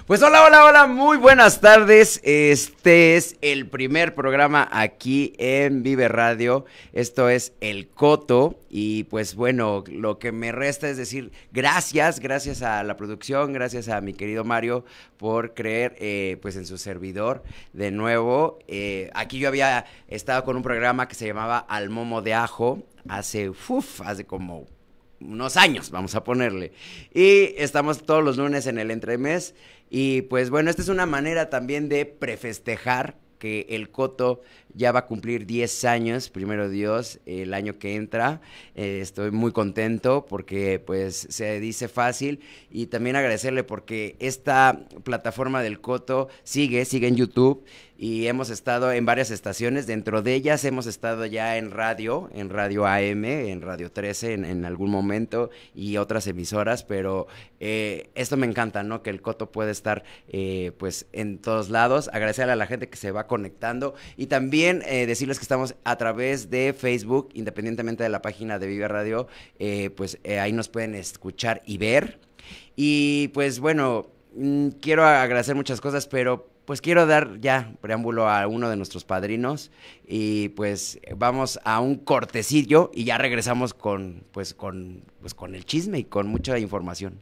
Pues hola, hola, hola, muy buenas tardes. Este es el primer programa aquí en Vive Radio. Esto es El Coto y pues bueno, lo que me resta es decir gracias a la producción, gracias a mi querido Mario por creer pues en su servidor de nuevo. Aquí yo había estado con un programa que se llamaba Al Momo de Ajo hace como unos años, vamos a ponerle. Y estamos todos los lunes en el entremés. Y pues bueno, esta es una manera también de prefestejar que el Coto ya va a cumplir 10 años, primero Dios, el año que entra. Estoy muy contento porque pues se dice fácil y también agradecerle porque esta plataforma del Coto sigue en YouTube y hemos estado en varias estaciones, dentro de ellas hemos estado ya en Radio AM, en Radio 13 en algún momento y otras emisoras, pero esto me encanta, ¿no? Que el Coto puede estar pues en todos lados. Agradecerle a la gente que se va conectando y también decirles que estamos a través de Facebook, independientemente de la página de Vive Radio, ahí nos pueden escuchar y ver. Y pues bueno, quiero agradecer muchas cosas, pero pues quiero dar ya preámbulo a uno de nuestros padrinos y pues vamos a un cortecillo y ya regresamos con el chisme y con mucha información.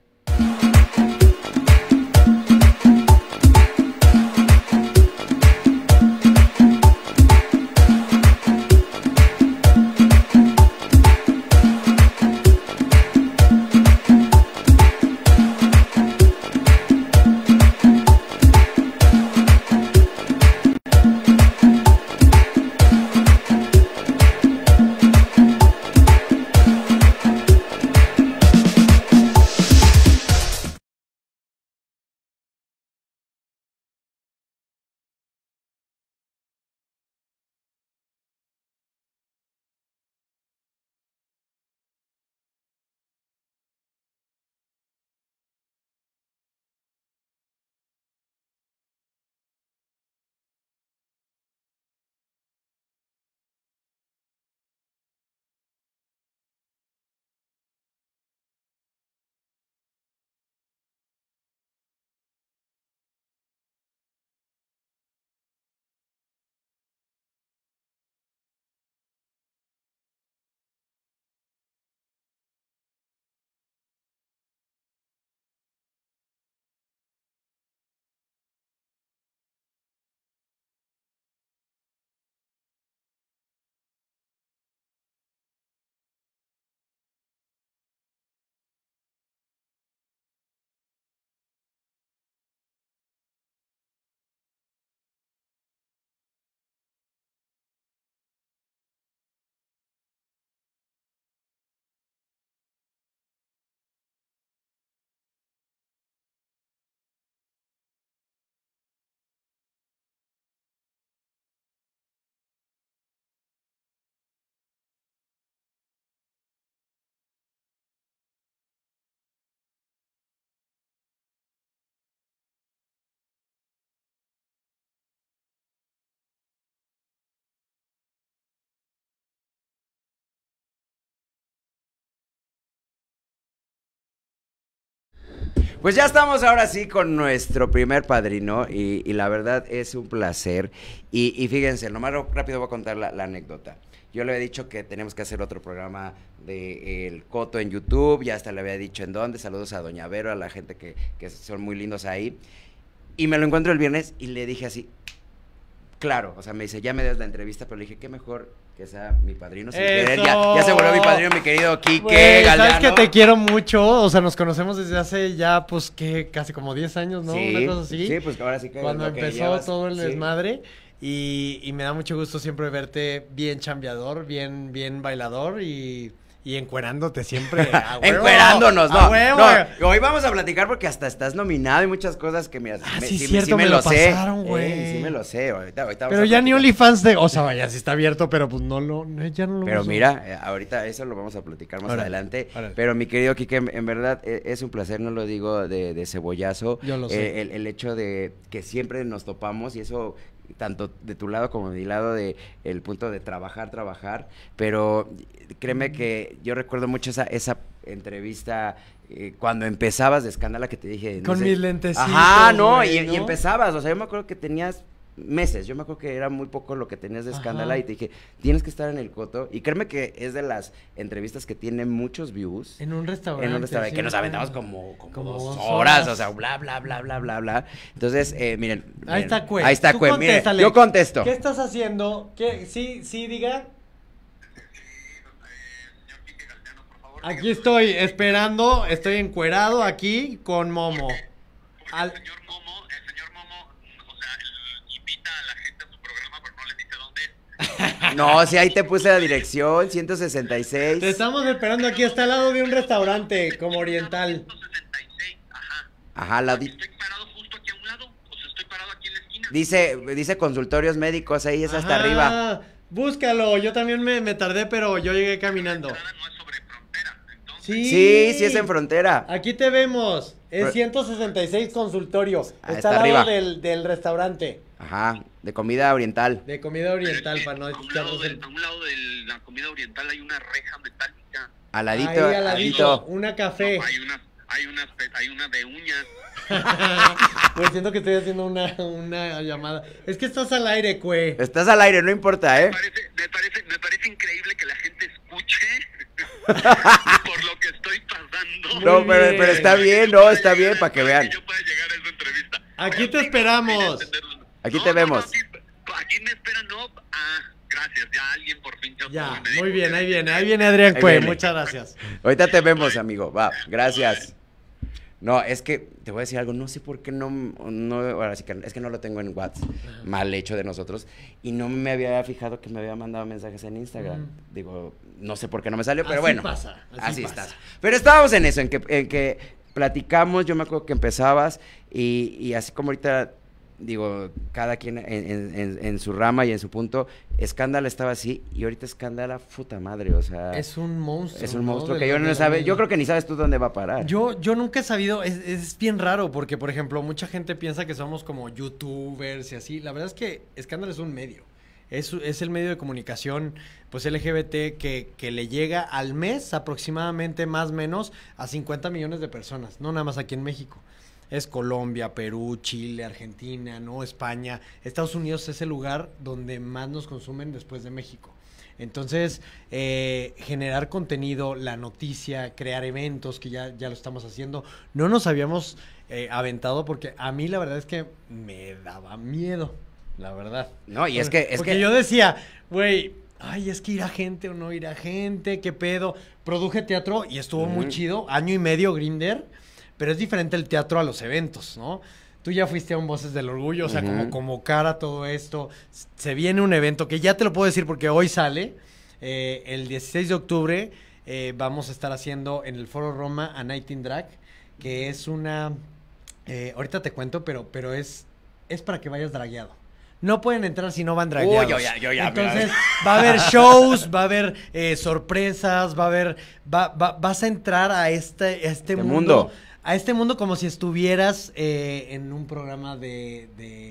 Pues ya estamos ahora sí con nuestro primer padrino y la verdad es un placer. Y fíjense, lo más rápido voy a contar la anécdota. Yo le había dicho que tenemos que hacer otro programa de El Coto en YouTube, ya hasta le había dicho en dónde. Saludos a Doña Vero, a la gente que son muy lindos ahí. Y me lo encuentro el viernes y le dije así, claro, o sea, me dice, ya me das la entrevista, pero le dije, qué mejor que sea mi padrino sin querer. Ya se volvió mi padrino, mi querido Quique Galeano. Sabes que te quiero mucho, o sea, nos conocemos desde hace ya, pues, que casi como 10 años, ¿no? Sí, una cosa así. Sí, pues ahora sí que cuando lo que empezó llevas, todo el sí. desmadre, y me da mucho gusto siempre verte bien chambeador, bien bailador y encuerándote siempre. A huevo, encuerándonos, a huevo. No, hoy vamos a platicar porque hasta estás nominado y muchas cosas que mira, sí, cierto, me lo pasaron, güey. Sí me lo sé, ahorita pero ya ni OnlyFans o sea, vaya, sí está abierto, pero pues ya no lo Pero uso. mira, ahorita eso lo vamos a platicar más adelante. Pero mi querido Quique, en verdad es un placer, no lo digo de cebollazo. Yo lo sé. El hecho de que siempre nos topamos y eso tanto de tu lado como de mi lado, de el punto de trabajar, pero créeme que yo recuerdo mucho esa entrevista cuando empezabas de Escándala que te dije. Con mis lentecitos. Ajá, no, güey, y empezabas, o sea, yo me acuerdo que tenías meses, yo me acuerdo que era muy poco lo que tenías de Escándala y te dije, tienes que estar en el Coto, y créeme que es de las entrevistas que tiene muchos views. En un restaurante. Sí, que nos aventamos como 2 horas, o sea, bla, bla, bla, bla, bla, bla. Entonces, miren. Ahí está Cue. Ahí está Cue, miren, yo contesto. ¿Qué estás haciendo? ¿Qué? Sí, diga. Aquí estoy esperando, estoy encuerado aquí con Momo. El señor Momo, o sea, él invita a la gente a su programa, pero no les dice dónde es. No, sí, ahí te puse la dirección, 166. Te estamos esperando aquí, está al lado de un restaurante como oriental. 166, ajá. Ajá, Estoy parado justo aquí a un lado, o sea, estoy parado aquí en la esquina. Dice consultorios médicos, ahí es hasta Ajá, arriba. Búscalo, yo también me tardé, pero yo llegué caminando. La entrada no es sobre frontera, entonces. Sí, es en frontera. Aquí te vemos. Es 166 consultorio. Ah, Está está al lado arriba. del restaurante. Ajá, de comida oriental. De comida oriental, para no A un lado de la comida oriental hay una reja metálica. Aladito, Ahí al ladito, una café. No, hay una de uñas. Pues siento que estoy haciendo una llamada. Es que estás al aire, Cue. Estás al aire, no importa, ¿eh? Me parece increíble que la gente escuche por lo que estoy pasando. No, Muy bien. pero está bien, no, está bien, para que vean. Yo pueda llegar a esa entrevista. Aquí te esperamos. Aquí te vemos. Aquí me esperan, no. Ah, gracias, ya alguien por fin se Ya, me dijo muy bien, que- ahí viene Adrián Ahí Cue, viene. muchas gracias. Ahorita te vemos, amigo. Va, gracias. No, es que te voy a decir algo, no sé por qué ahora sí que es que no lo tengo en WhatsApp, mal hecho de nosotros, y no me había fijado que me había mandado mensajes en Instagram. Digo, no sé por qué no me salió, pero Así bueno. pasa, así pasa. estás. Pero estábamos en eso, en que platicamos, yo me acuerdo que empezabas, y así como ahorita, digo, cada quien en su rama y en su punto, Escándala estaba así, y ahorita Escándala, puta madre, o sea. Es un monstruo. Es un monstruo ¿no? que yo no sabe, yo creo que ni sabes tú dónde va a parar. Yo nunca he sabido, es bien raro porque, por ejemplo, mucha gente piensa que somos como youtubers y así. La verdad es que Escándalo es un medio. Es el medio de comunicación, pues LGBT, que le llega al mes aproximadamente, más o menos, a 50 millones de personas. No nada más aquí en México. Es Colombia, Perú, Chile, Argentina, ¿no? España. Estados Unidos es el lugar donde más nos consumen después de México. Entonces, generar contenido, la noticia, crear eventos, que ya lo estamos haciendo, no nos habíamos aventado porque a mí la verdad es que me daba miedo, la verdad. No, y Porque yo decía, güey, ay, es que irá gente o no irá gente, qué pedo. Produje teatro y estuvo muy chido, 1 año y medio Grinder, pero es diferente el teatro a los eventos, ¿no? Tú ya fuiste a un Voces del Orgullo, o sea, como convocar a todo esto. Se viene un evento que ya te lo puedo decir porque hoy sale. El 16 de octubre vamos a estar haciendo en el Foro Roma a Night in Drag, que es una... ahorita te cuento, pero es para que vayas dragueado. No pueden entrar si no van dragueados. Yo ya. Entonces, va a haber shows, va a haber sorpresas, vas a entrar a este mundo. A este mundo como si estuvieras en un programa de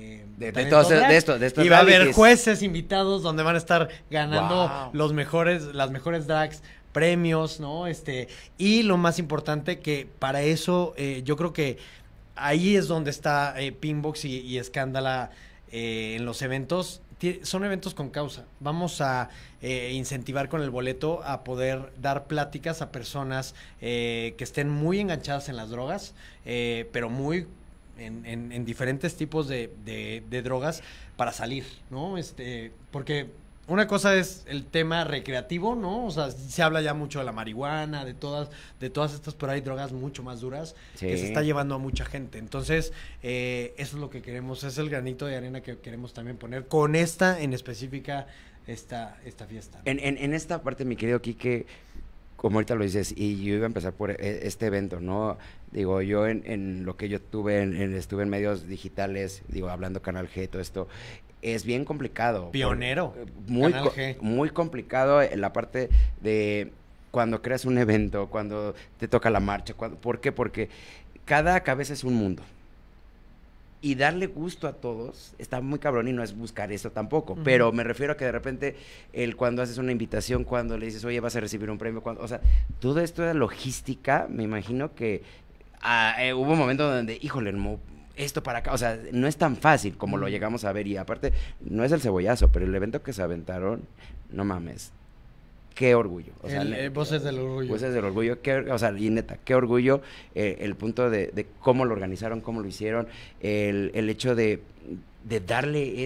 estos y va a haber realities. jueces invitados donde van a estar ganando Wow. las mejores drags, premios, ¿no? Y lo más importante que para eso yo creo que ahí es donde está Pinbox y Escándala en los eventos. Son eventos con causa. Vamos a incentivar con el boleto a poder dar pláticas a personas que estén muy enganchadas en las drogas, pero muy en diferentes tipos de drogas para salir, ¿no? Porque una cosa es el tema recreativo, ¿no? O sea, se habla ya mucho de la marihuana, de todas estas, pero hay drogas mucho más duras que se está llevando a mucha gente. Entonces, eso es lo que queremos, es el granito de arena que queremos también poner con esta en específica, esta fiesta. En esta parte, mi querido Quique, como ahorita lo dices, y yo iba a empezar por este evento, ¿no? Digo, yo en lo que yo estuve en medios digitales, digo, hablando Canal G, todo esto, es bien complicado. Pionero. Muy, Canal G. Muy complicado en la parte de cuando creas un evento, cuando te toca la marcha. ¿Por qué? Porque cada cabeza es un mundo. y darle gusto a todos está muy cabrón y no es buscar eso tampoco, pero me refiero a que de repente cuando haces una invitación, cuando le dices, oye, vas a recibir un premio, o sea, todo esto de logística, me imagino que hubo un momento donde, híjole, no, esto para acá, o sea, no es tan fácil como lo llegamos a ver, y aparte, no es el cebollazo, pero el evento que se aventaron, no mames, qué orgullo. O sea, Voces del Orgullo. Voces del Orgullo, o sea, y neta, qué orgullo el punto de cómo lo organizaron, cómo lo hicieron, el hecho de darle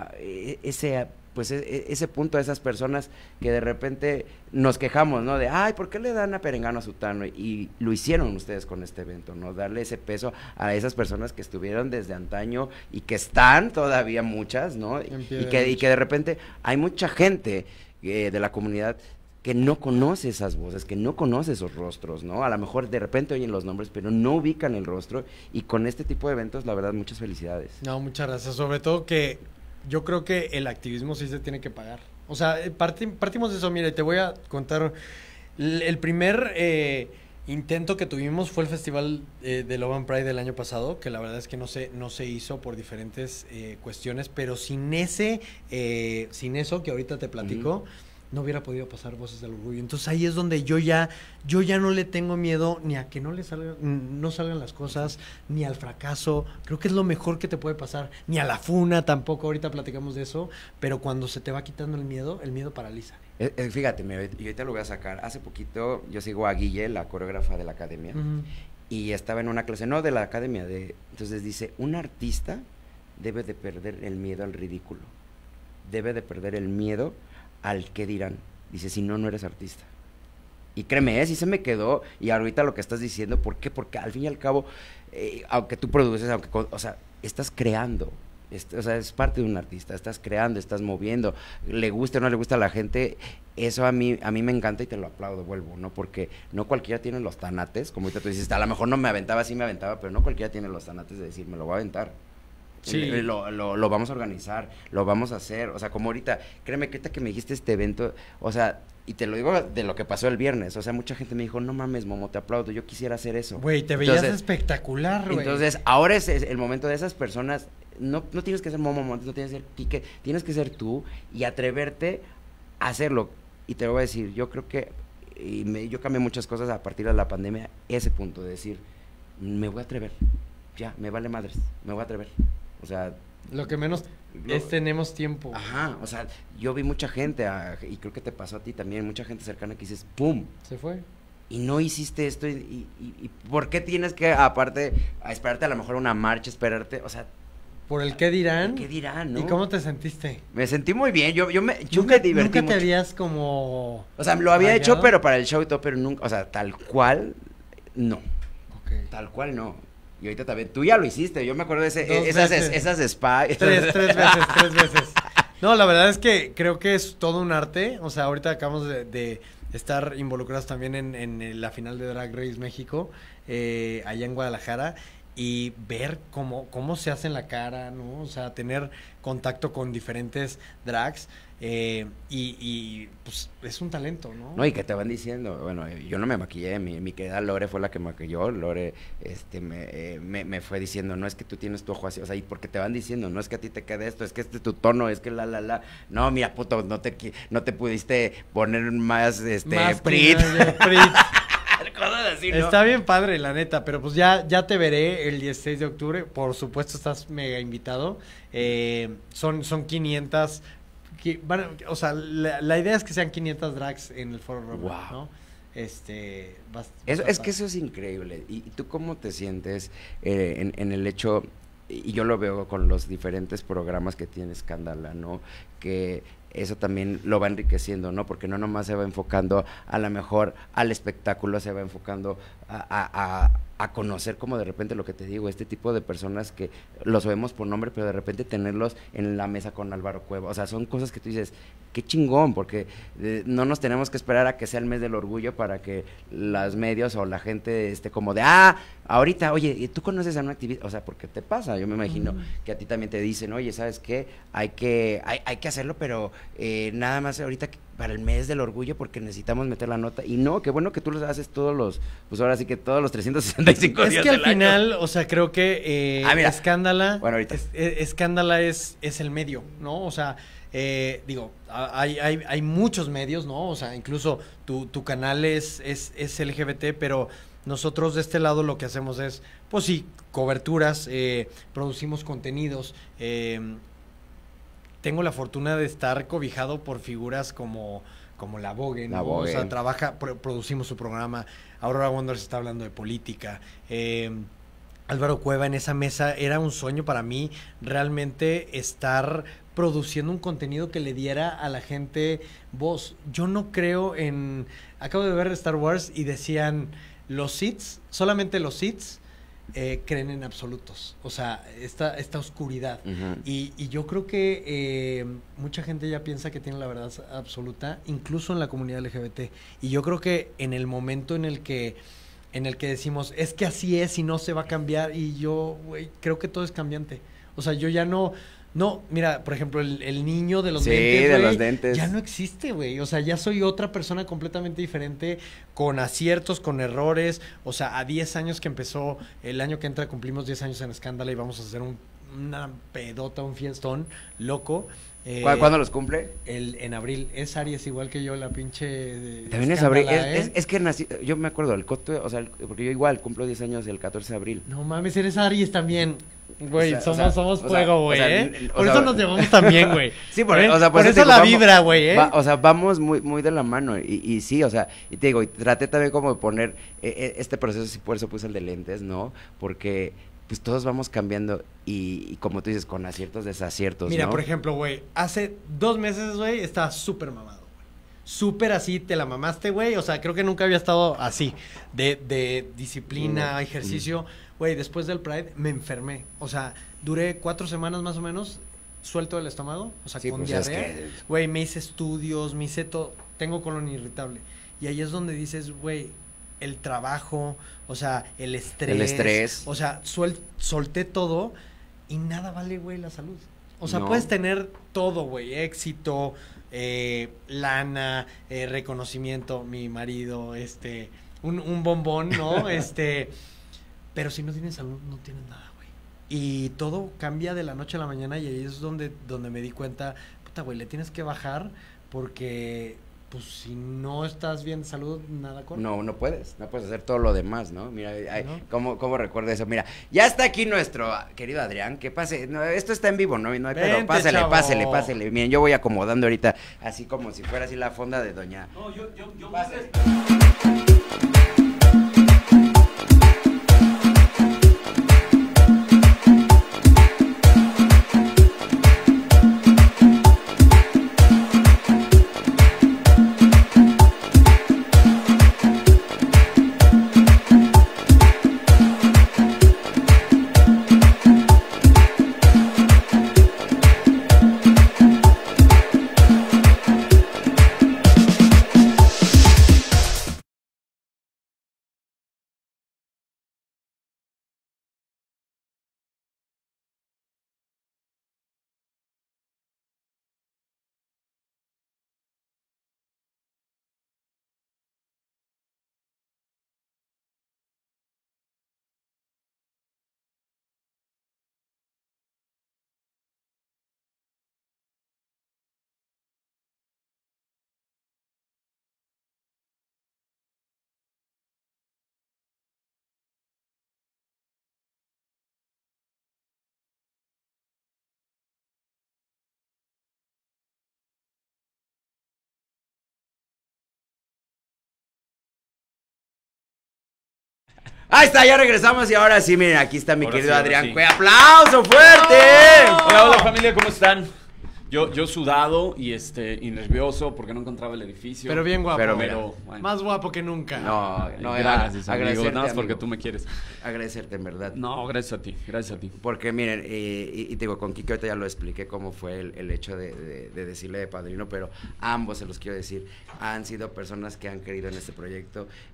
ese punto a esas personas que de repente nos quejamos, ¿no? De, ay, ¿por qué le dan a Perengano a Sutano? Y lo hicieron ustedes con este evento, ¿no? Darle ese peso a esas personas que estuvieron desde antaño y que están todavía muchas, ¿no? Y que de repente hay mucha gente de la comunidad que no conoce esas voces, que no conoce esos rostros, ¿no? A lo mejor de repente oyen los nombres, pero no ubican el rostro, y con este tipo de eventos, la verdad, muchas felicidades. No, muchas gracias, sobre todo que yo creo que el activismo sí se tiene que pagar. O sea, partimos de eso. Mira, te voy a contar. El primer intento que tuvimos fue el festival de Love and Pride del año pasado, que la verdad es que no se hizo por diferentes cuestiones, pero sin eso que ahorita te platico, no hubiera podido pasar Voces del Orgullo. Entonces ahí es donde yo ya no le tengo miedo ni a que no salgan las cosas, ni al fracaso. Creo que es lo mejor que te puede pasar, ni a la funa tampoco. Ahorita platicamos de eso, pero cuando se te va quitando el miedo paraliza. Fíjate, yo ahorita lo voy a sacar. Hace poquito yo sigo a Guille, la coreógrafa de la academia, y estaba en una clase, no de la academia, entonces dice, un artista debe de perder el miedo al ridículo, debe de perder el miedo al qué dirán. Dice, si no, no eres artista. Y créeme, sí se me quedó, y ahorita lo que estás diciendo, ¿por qué? Porque al fin y al cabo, aunque tú produces, o sea, estás creando, o sea, es parte de un artista, estás creando, estás moviendo, le gusta o no le gusta a la gente, eso a mí me encanta y te lo aplaudo, vuelvo, ¿no? Porque no cualquiera tiene los tanates, como ahorita tú dices, a lo mejor no me aventaba, sí me aventaba, pero no cualquiera tiene los tanates de decir, me lo voy a aventar. Sí. Lo vamos a organizar, lo vamos a hacer, o sea, como ahorita, créeme que ahorita que me dijiste este evento, o sea, y te lo digo de lo que pasó el viernes, o sea, mucha gente me dijo, no mames, Momo, te aplaudo, yo quisiera hacer eso. Güey, te veías espectacular, güey. Entonces, ahora es el momento de esas personas, no tienes que ser Momo, no tienes que ser Quique, tienes que ser tú y atreverte a hacerlo. Y te lo voy a decir, yo creo que yo cambié muchas cosas a partir de la pandemia, ese punto de decir, me voy a atrever, ya, me vale madres, me voy a atrever. O sea, lo que menos tenemos tiempo. Ajá, o sea, yo vi mucha gente, y creo que te pasó a ti también, mucha gente cercana que dices, ¡pum! Se fue. Y no hiciste esto, y ¿por qué tienes que, aparte, a esperarte a lo mejor una marcha, esperarte, o sea... ¿Por el qué dirán? ¿Qué dirán, no? ¿Y cómo te sentiste? Me sentí muy bien, yo me divertí ¿Nunca mucho. te habías como... O sea, lo había hecho, pero para el show y todo, pero nunca, o sea, tal cual, no. Okay. Tal cual, no. Y ahorita también, tú ya lo hiciste, yo me acuerdo de esas spa. Tres veces. No, la verdad es que creo que es todo un arte, o sea, ahorita acabamos de estar involucrados también en la final de Drag Race México, allá en Guadalajara, y ver cómo se hace en la cara, ¿no? O sea, tener contacto con diferentes drags, y pues es un talento, ¿no? No, y que te van diciendo, bueno, yo no me maquillé, mi querida Lore fue la que maquilló, Lore me fue diciendo, no es que tú tienes tu ojo así, o sea, y porque te van diciendo, no es que a ti te quede esto, es que este es tu tono, es que no, mira, puto, no te pudiste poner más, Prit. Cosas así, ¿no? Está bien padre, la neta, pero pues ya te veré el 16 de octubre, por supuesto estás mega invitado, son 500, o sea, la idea es que sean 500 drags en el Foro Roma, wow. ¿no? Es que eso es increíble. ¿Y tú cómo te sientes en el hecho, y yo lo veo con los diferentes programas que tiene Escándala, ¿no? Que eso también lo va enriqueciendo, ¿no? Porque no nomás se va enfocando a lo mejor al espectáculo, se va enfocando a conocer como de repente lo que te digo, este tipo de personas que los vemos por nombre, pero de repente tenerlos en la mesa con Álvaro Cueva, o sea, son cosas que tú dices, qué chingón, porque no nos tenemos que esperar a que sea el mes del orgullo para que los medios o la gente esté como de, ahorita, oye, ¿tú conoces a un activista? O sea, porque te pasa, yo me imagino que a ti también te dicen, oye, ¿sabes qué? Hay que hacerlo, pero nada más ahorita para el mes del orgullo porque necesitamos meter la nota. Y no, qué bueno que tú los haces todos los, pues ahora sí que todos los 365 días Es que al del año. final, o sea, creo que Mira. Escándala, Bueno, ahorita. Escándala es el medio, ¿no? O sea, digo, hay muchos medios, ¿no? O sea, incluso tu canal es LGBT, pero nosotros de este lado lo que hacemos es, pues sí, coberturas, producimos contenidos, tengo la fortuna de estar cobijado por figuras como la Vogue, ¿no? La Vogue. O sea, producimos su programa, Aurora Wonders está hablando de política, Álvaro Cueva en esa mesa, era un sueño para mí realmente estar produciendo un contenido que le diera a la gente voz. Yo no creo en... Acabo de ver Star Wars y decían, los Sith, solamente los Sith creen en absolutos, o sea, esta oscuridad. Uh-huh. Y yo creo que mucha gente ya piensa que tiene la verdad absoluta, incluso en la comunidad LGBT. Y yo creo que en el momento en el que decimos, es que así es y no se va a cambiar, y yo, güey, creo que todo es cambiante. O sea, yo ya no, mira, por ejemplo, el niño de los lentes, de güey, los lentes. ya no existe, güey. O sea, ya soy otra persona completamente diferente, con aciertos, con errores. O sea, a 10 años que empezó, el año que entra cumplimos 10 años en Escándala y vamos a hacer una pedota, un fiestón loco. ¿Cuándo los cumple? En abril. Es Aries igual que yo, la pinche... También es abril. Escándala, Es que nací, yo me acuerdo, el coto, o sea, porque yo igual cumplo 10 años el 14 de abril. No mames, eres Aries también. Güey, O sea, somos o sea, fuego, güey, o sea, ¿eh? o Por sea, eso nos llevamos también, güey. Sí, o sea, por te eso digo, la vamos- vibra, güey, ¿eh? o sea, vamos muy de la mano. Y sí, o sea, y te digo, y traté también como de poner este proceso, y por eso puse el de lentes, ¿no? Porque pues todos vamos cambiando y como tú dices, con aciertos, desaciertos, Mira, ¿no? por ejemplo, güey, hace 2 meses, güey, estaba súper mamado, güey. Súper así, te la mamaste, güey. O sea, creo que nunca había estado así, de disciplina, ejercicio. Güey, después del Pride me enfermé. O sea, duré 4 semanas más o menos suelto del estómago, o sea, Sí, con pues es diarrea. que- Güey, me hice estudios, me hice todo. Tengo colon irritable. Y ahí es donde dices, güey, el trabajo, o sea, el estrés. O sea, solté todo y nada vale, güey, la salud. O sea, No. puedes tener todo, güey, éxito, lana, reconocimiento, mi marido, un bombón, ¿no? Pero si no tienes salud, no tienes nada, güey. Y todo cambia de la noche a la mañana y ahí es donde me di cuenta, puta, güey, le tienes que bajar porque, pues, si no estás bien de salud, nada corre. No puedes hacer todo lo demás, ¿no? Mira, ay, ¿No? ¿cómo recuerdo eso? Mira, ya está aquí nuestro querido Adrián, que pase, no, esto está en vivo, no hay pedo, Vente, pásale, chavo. pásale, miren, yo voy acomodando ahorita, así como si fuera así la fonda de doña. No, yo Pásale. Ahí está, ya regresamos y ahora sí, miren, aquí está mi Ahora querido sí, ahora Adrián sí. Cue. ¡Aplauso fuerte! Hola familia, ¿cómo están? Yo sudado y nervioso porque no encontraba el edificio. Pero bien guapo. Pero güey. mira. bueno. Más guapo que nunca. No, Gracias, amigo. agradecerte, Nada más porque amigo. tú me quieres. Agradecerte, en verdad. No, gracias a ti, gracias a ti. Porque miren, y te digo, con Kike ahorita ya lo expliqué cómo fue el hecho de decirle de padrino, pero ambos, se los quiero decir, han sido personas que han querido en este proyecto.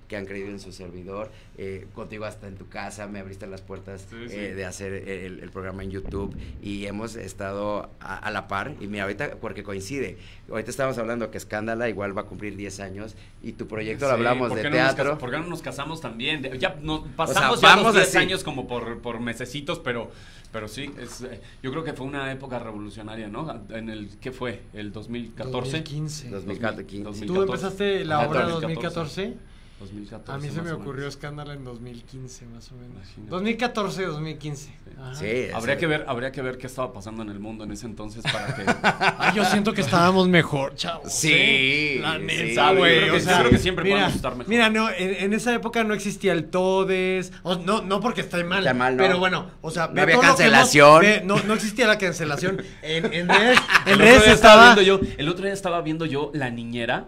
que han creído en su servidor, contigo hasta en tu casa, me abriste las puertas Sí, sí. de hacer el programa en YouTube y hemos estado a la par, y mira, ahorita, porque coincide, ahorita estamos hablando que Escándala igual va a cumplir 10 años, y tu proyecto lo Sí, hablamos ¿por de qué no nos teatro. ¿Por qué no nos casamos también? Ya pasamos sea, ya vamos los 10 así. años como por mesecitos, pero sí, yo creo que fue una época revolucionaria, ¿no? ¿Qué fue? ¿El 2014? 2015. 2015. ¿Tú empezaste la Ajá, obra en 2014. 2014? 2014. A mí se más me o ocurrió menos. Escándala en 2015, más o menos. Imagínate. 2014, 2015. Ajá. Sí, Habría que ver qué estaba pasando en el mundo en ese entonces para que... Ay, yo siento que estábamos mejor, chavos. Sí, ¿eh? La sí. neta, Yo güey. creo que- O sea, yo creo que siempre mira, podemos estar mejor. Mira, no, en esa época no existía el Todes. No porque esté mal. Está mal, no. Pero bueno, o sea, No ve había todo lo que cancelación. no existía la cancelación. En redes, en El otro redes día estaba. el otro día estaba viendo yo La Niñera.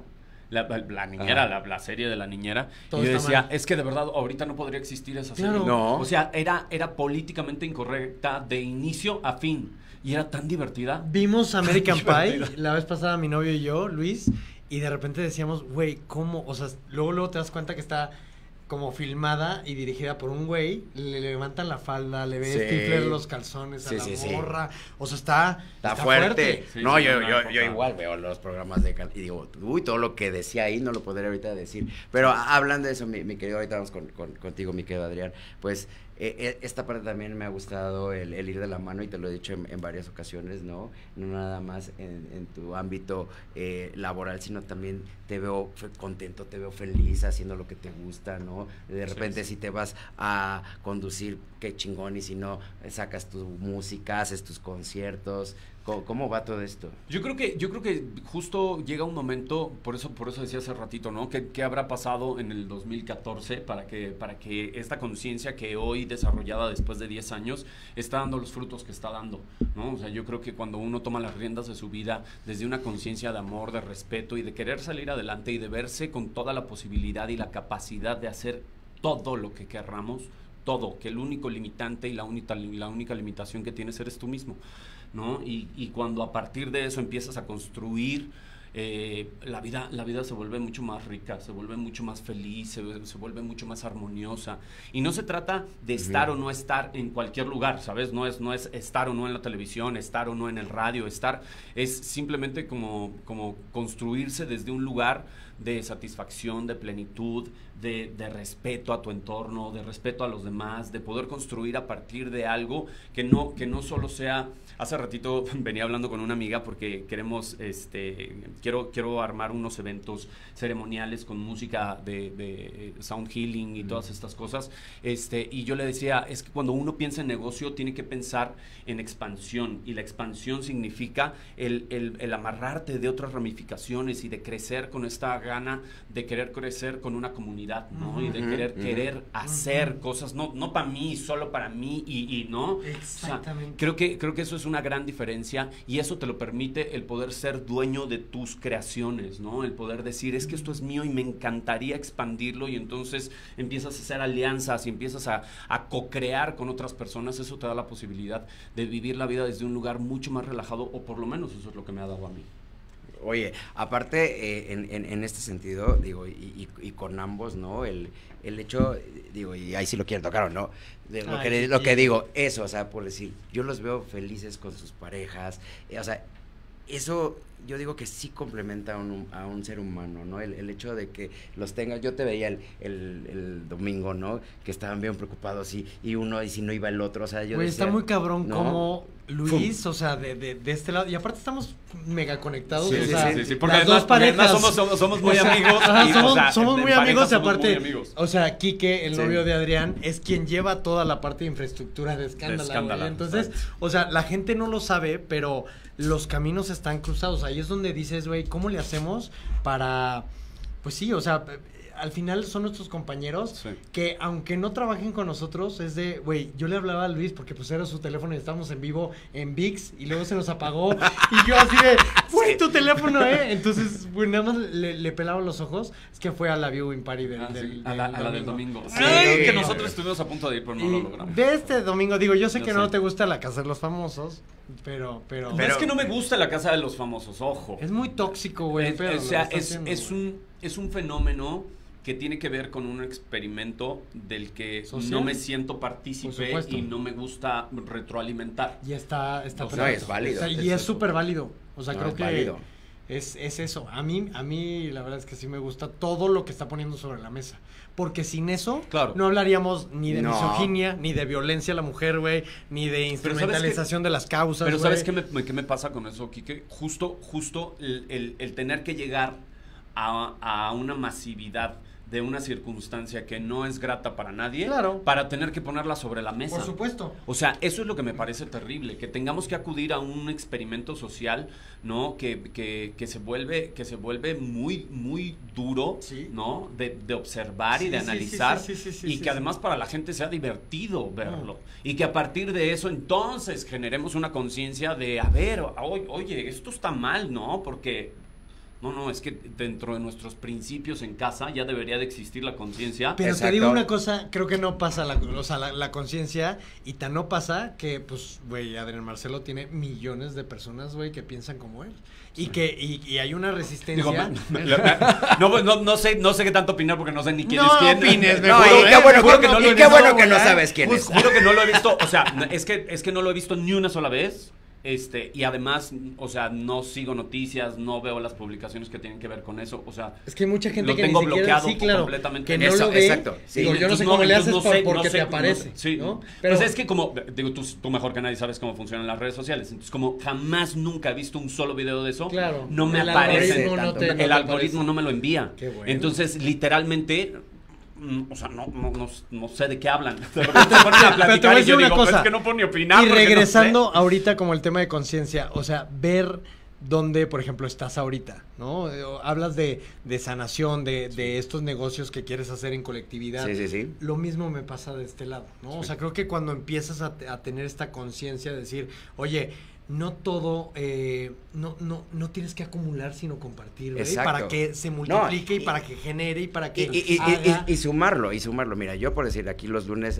La niñera, la serie de La Niñera. Todo Y yo está decía, mal. es que de verdad ahorita no podría existir esa serie. Claro. No. O sea, era políticamente incorrecta de inicio a fin. Y era tan divertida. Vimos American Pie Divertido. la vez pasada, mi novio y yo, Luis, y de repente decíamos, güey, ¿cómo? O sea, luego te das cuenta que está como filmada y dirigida por un güey, le levantan la falda, le ves Sí. Stifler los calzones a Sí, la sí, sí. morra, o sea, está fuerte. Sí, No, sí, yo una época. igual veo los programas y digo, uy, todo lo que decía ahí no lo podría ahorita decir. Pero hablando de eso, mi querido, ahorita vamos contigo, mi querido Adrián, pues esta parte también me ha gustado el ir de la mano, y te lo he dicho en varias ocasiones, ¿no? No nada más en tu ámbito laboral, sino también te veo contento, te veo feliz haciendo lo que te gusta, ¿no? De repente si te vas a conducir, qué chingón, y si no, sacas tu música, haces tus conciertos. ¿Cómo va todo esto? Yo creo que justo llega un momento, por eso decía hace ratito, ¿no? ¿Qué habrá pasado en el 2014 para que esta conciencia que hoy desarrollada después de 10 años está dando los frutos que está dando, ¿no? O sea, yo creo que cuando uno toma las riendas de su vida desde una conciencia de amor, de respeto y de querer salir adelante y de verse con toda la posibilidad y la capacidad de hacer todo lo que querramos, todo, que el único limitante y la única limitación que tienes eres tú mismo, ¿no? Y cuando a partir de eso empiezas a construir, la vida se vuelve mucho más rica, se vuelve mucho más feliz, se vuelve mucho más armoniosa. Y no se trata de estar o no estar en cualquier lugar, ¿sabes? No es estar o no en la televisión, estar o no en el radio, es simplemente como construirse desde un lugar de satisfacción, de plenitud, de respeto a tu entorno, de respeto a los demás, de poder construir a partir de algo que no solo sea... Hace ratito venía hablando con una amiga porque quiero armar unos eventos ceremoniales con música de sound healing y todas estas cosas, y yo le decía, es que cuando uno piensa en negocio tiene que pensar en expansión, y la expansión significa el amarrarte de otras ramificaciones y de crecer con esta gana de querer crecer con una comunidad, ¿no? Y de querer hacer cosas, no para mí, solo para mí y no. Exactamente. O sea, creo que eso es una gran diferencia, y eso te lo permite el poder ser dueño de tus creaciones, ¿no? El poder decir, es que esto es mío y me encantaría expandirlo, y entonces empiezas a hacer alianzas y empiezas a co-crear con otras personas. Eso te da la posibilidad de vivir la vida desde un lugar mucho más relajado, o por lo menos eso es lo que me ha dado a mí. Oye, aparte, en este sentido, digo, y con ambos, ¿no? El hecho, digo, y ahí sí lo quieren tocar o no, de lo que digo, eso, o sea, por decir, yo los veo felices con sus parejas, o sea, eso yo digo que sí complementa a un ser humano, ¿no? El hecho de que los tengas, yo te veía el domingo, ¿no? Que estaban bien preocupados y si no iba el otro, o sea, yo Güey, decía, está muy cabrón, ¿no? como Luis, o sea, de este lado, y aparte estamos mega conectados, Sí, o sí, sea, sí, porque las dos parejas somos muy o sea, amigos, ajá, y, somos, o sea, somos en muy pareja amigos, y somos aparte, muy amigos. o sea, Quique, el Sí. novio de Adrián, es quien lleva toda la parte de infraestructura de Escándala, güey. Entonces, exacto. o sea, la gente no lo sabe, pero los caminos están cruzados, ahí es donde dices, güey, ¿cómo le hacemos para, pues sí, o sea, al final son nuestros compañeros, Sí. que aunque no trabajen con nosotros, es de, güey, yo le hablaba a Luis porque pues era su teléfono y estábamos en vivo en ViX y luego se nos apagó y yo así de, güey, tu teléfono, Entonces, güey, nada más le pelaba los ojos, es que fue a la viewing party del, Ah, sí, del, a la del domingo. Sí. Ay, que Sí. nosotros estuvimos a punto de ir, pero no Y lo logramos. de este domingo, digo, yo sé Yo que sé. no te gusta la casa de los famosos, pero Es que no me gusta la casa de los famosos, ojo. es muy tóxico, güey. pero O sea, lo está haciendo, es un fenómeno que tiene que ver con un experimento del que ¿Social? no me siento Por partícipe supuesto. y no me gusta retroalimentar. Y está No, perfecto. no, es válido. O sea, y Es es súper válido. O sea, No, creo es que válido. es eso. A mí la verdad es que sí me gusta todo lo que está poniendo sobre la mesa. Porque sin eso, Claro. no hablaríamos ni de No. misoginia, ni de violencia a la mujer, güey, ni de instrumentalización de las causas, Pero güey. ¿sabes qué me pasa con eso, Quique? Justo el tener que llegar a una masividad de una circunstancia que no es grata para nadie, Claro. para tener que ponerla sobre la mesa. Por supuesto. O sea, eso es lo que me parece terrible, que tengamos que acudir a un experimento social, ¿no? Que se vuelve muy duro, Sí. ¿no? De observar y Sí, de sí, sí, analizar, sí, sí, sí, y sí, que sí. además para la gente sea divertido verlo. Y que a partir de eso entonces generemos una conciencia de, a ver, oye, esto está mal, ¿no? Porque... No, es que dentro de nuestros principios en casa ya debería de existir la conciencia. Pero Exacto. te digo una cosa, creo que no pasa la conciencia, y tan no pasa que, pues, güey, Adrián Marcelo tiene millones de personas, güey, que piensan como él. Y que y hay una resistencia. Digo, no sé qué tanto opinar porque no sé ni quién No es quién. opines, No, mejor, y qué bueno Juro que, que no lo y he qué visto, bueno que no güey. sabes quién es. Juro que no lo he visto, o sea, es que no lo he visto ni una sola vez. Y además, o sea, no sigo noticias, no veo las publicaciones que tienen que ver con eso, o sea, Es que hay mucha gente lo que tengo ni siquiera, bloqueado sí, claro, completamente. que no Eso, lo ve. exacto, sí. Digo, yo no Entonces, sé cómo le haces no sé, porque no sé, te aparece, sí, ¿no? Pero es que como, digo, tú mejor que nadie sabes cómo funcionan las redes sociales, entonces como jamás nunca he visto un solo video de eso, Claro, no me el aparece. algoritmo no te El algoritmo aparece. no me lo envía. Qué bueno. Entonces, literalmente... o sea, no sé de qué hablan. De repente se ponen a Pero te voy a platicar y decir yo una digo, pues cosa. es que no puedo ni opinar. Y porque no regresando ahorita como el tema de conciencia, o sea, ver dónde, por ejemplo, estás ahorita, ¿no? Hablas de sanación, de estos negocios que quieres hacer en colectividad. Sí. Lo mismo me pasa de este lado, ¿no? Sí. O sea, creo que cuando empiezas a tener esta conciencia de decir, oye, no todo, no tienes que acumular, sino compartir, güey, Exacto. para que se multiplique y para que genere y para que haga. Y sumarlo. Mira, yo por decir, aquí los lunes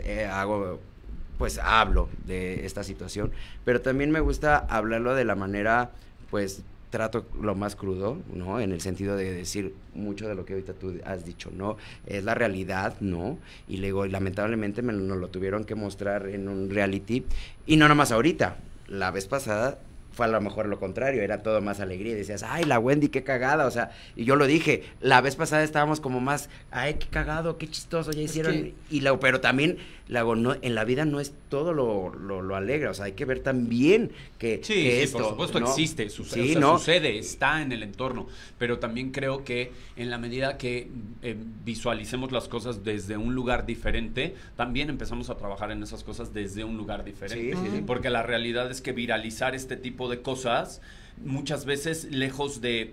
hablo de esta situación, pero también me gusta hablarlo de la manera, pues, trato lo más crudo, ¿no? En el sentido de decir mucho de lo que ahorita tú has dicho, ¿no? Es la realidad, ¿no? Y luego, lamentablemente, nos lo tuvieron que mostrar en un reality, y no nomás ahorita. La vez pasada fue a lo mejor lo contrario, era todo más alegría, y decías, ay, la Wendy, qué cagada, o sea, y yo lo dije, la vez pasada estábamos como más, ay, qué cagado, qué chistoso, ya hicieron, pero también, no, en la vida no es todo lo alegre, o sea, hay que ver también que esto, por supuesto, ¿no? existe, sucede, está en el entorno, pero también creo que en la medida que visualicemos las cosas desde un lugar diferente, también empezamos a trabajar en esas cosas desde un lugar diferente, Sí. porque la realidad es que viralizar este tipo de cosas muchas veces lejos de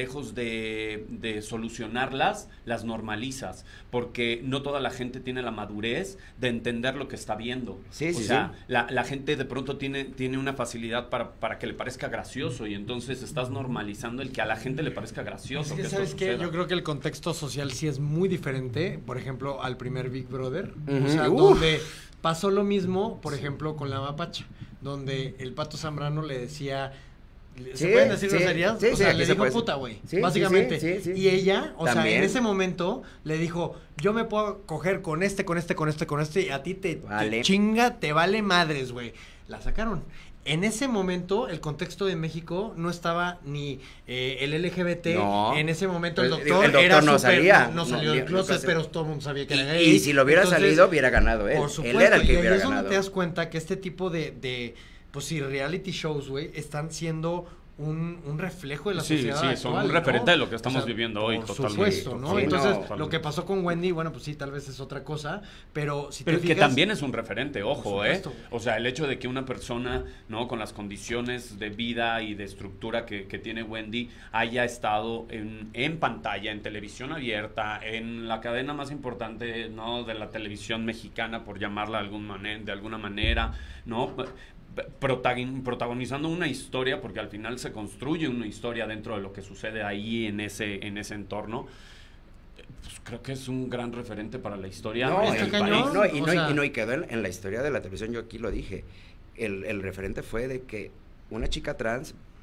solucionarlas, las normalizas, porque no toda la gente tiene la madurez de entender lo que está viendo. Sí, o sea, la gente de pronto tiene una facilidad para que le parezca gracioso, y entonces estás normalizando el que a la gente le parezca gracioso. Es que, esto ¿sabes qué? suceda. Yo creo que el contexto social sí es muy diferente, por ejemplo, al primer Big Brother, Ujú. o sea, Uf. donde pasó lo mismo, por ejemplo, con la Mapacha, donde el Pato Zambrano le decía... ¿Se Sí, pueden decir sí, groserías? sí, o sea, aquí le se dijo puede puta, decir. güey, Sí, básicamente. sí. Y ella, o sea, También. en ese momento le dijo, yo me puedo coger con este, y a ti te Vale. chinga, te vale madres, güey. La sacaron. En ese momento, el contexto de México no estaba ni el LGBT. No. En ese momento, el Pues, doctor, el doctor era no súper- salía. No salió No, del closet, no, pero todo el mundo sabía que era gay. Y si lo hubiera Entonces, salido, hubiera ganado él. por supuesto, Él era el que y ahí hubiera es donde ganado. te das cuenta que este tipo de pues sí, reality shows, güey, están siendo un reflejo de la Sí, sociedad sí, son actual, un ¿no? referente de lo que estamos viviendo hoy, por totalmente. supuesto, ¿no? Sí, Entonces, no, lo que pasó con Wendy, bueno, pues sí, tal vez es otra cosa, pero si Pero te que fijas... también es un referente, ojo, Por supuesto, güey. O sea, el hecho de que una persona, ¿no? Con las condiciones de vida y de estructura que tiene Wendy haya estado en pantalla, en televisión abierta, en la cadena más importante, ¿no? De la televisión mexicana, por llamarla de alguna manera, ¿no? Protagonizando una historia, porque al final se construye una historia dentro de lo que sucede ahí en ese entorno. Pues creo que es un gran referente para la historia No, del está país. cañón. y quedó en la historia de la televisión, yo aquí lo dije. El referente fue de que una chica trans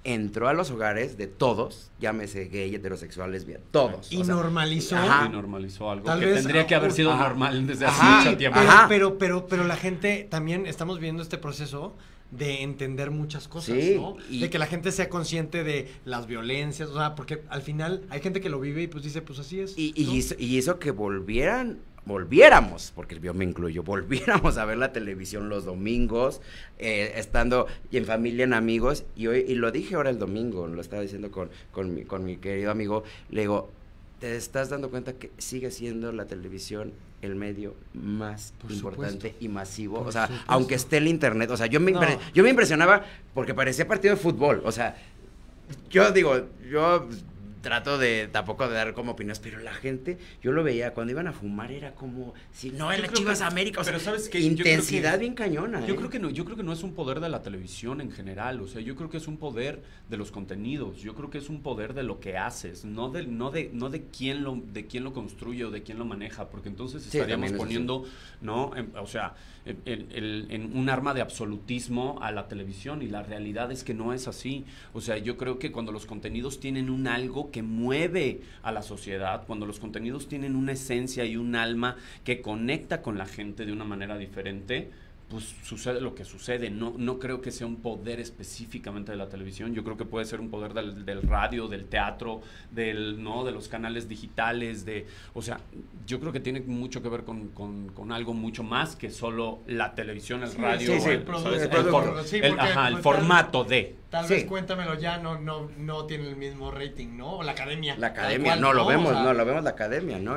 entró a los hogares de todos, llámese gay, heterosexual, lesbiana, todos. Y normalizó. Ajá. Y normalizó algo Tal que vez, tendría que haber sido ajá. normal desde Ajá. hace mucho tiempo. Ajá. Pero la gente también estamos viendo este proceso de entender muchas cosas, Sí, ¿no? y- De que la gente sea consciente de las violencias, o sea, porque al final hay gente que lo vive y pues dice, pues así es. Y ¿no? hizo que volviéramos, porque yo me incluyo, volviéramos a ver la televisión los domingos, estando en familia, en amigos, y lo dije ahora el domingo, lo estaba diciendo con mi querido amigo, le digo, ¿te estás dando cuenta que sigue siendo la televisión el medio más Por importante supuesto. y masivo? Por O sea, supuesto. aunque esté el internet, o sea, yo me No. impresionaba porque parecía partido de fútbol, o sea, yo digo, yo trato de tampoco de dar como opiniones, pero la gente, yo lo veía, cuando iban a fumar era como, si no, Yo en la creo Chivas que- América, o sea, pero ¿sabes qué? Yo creo intensidad que- bien cañona. Yo creo que no es un poder de la televisión en general, o sea, yo creo que es un poder de los contenidos, yo creo que es un poder de lo que haces, no de quién lo construye o de quién lo maneja, porque entonces Sí, estaríamos también eso poniendo, ¿no? O sea, en un arma de absolutismo a la televisión, y la realidad es que no es así. O sea, yo creo que cuando los contenidos tienen un algo que mueve a la sociedad, cuando los contenidos tienen una esencia y un alma que conecta con la gente de una manera diferente, pues sucede lo que sucede. No creo que sea un poder específicamente de la televisión. Yo creo que puede ser un poder del radio, del teatro, de los canales digitales, o sea, yo creo que tiene mucho que ver con algo mucho más que solo la televisión, el radio, sí, sí, el, el ¿sabes? producto, El producto, sí, porque, el pues, formato de. Tal Sí. vez Cuéntamelo Ya no tiene el mismo rating, ¿no? O la academia. La tal academia, cual, no lo vemos, O sea, no lo vemos la academia, ¿no?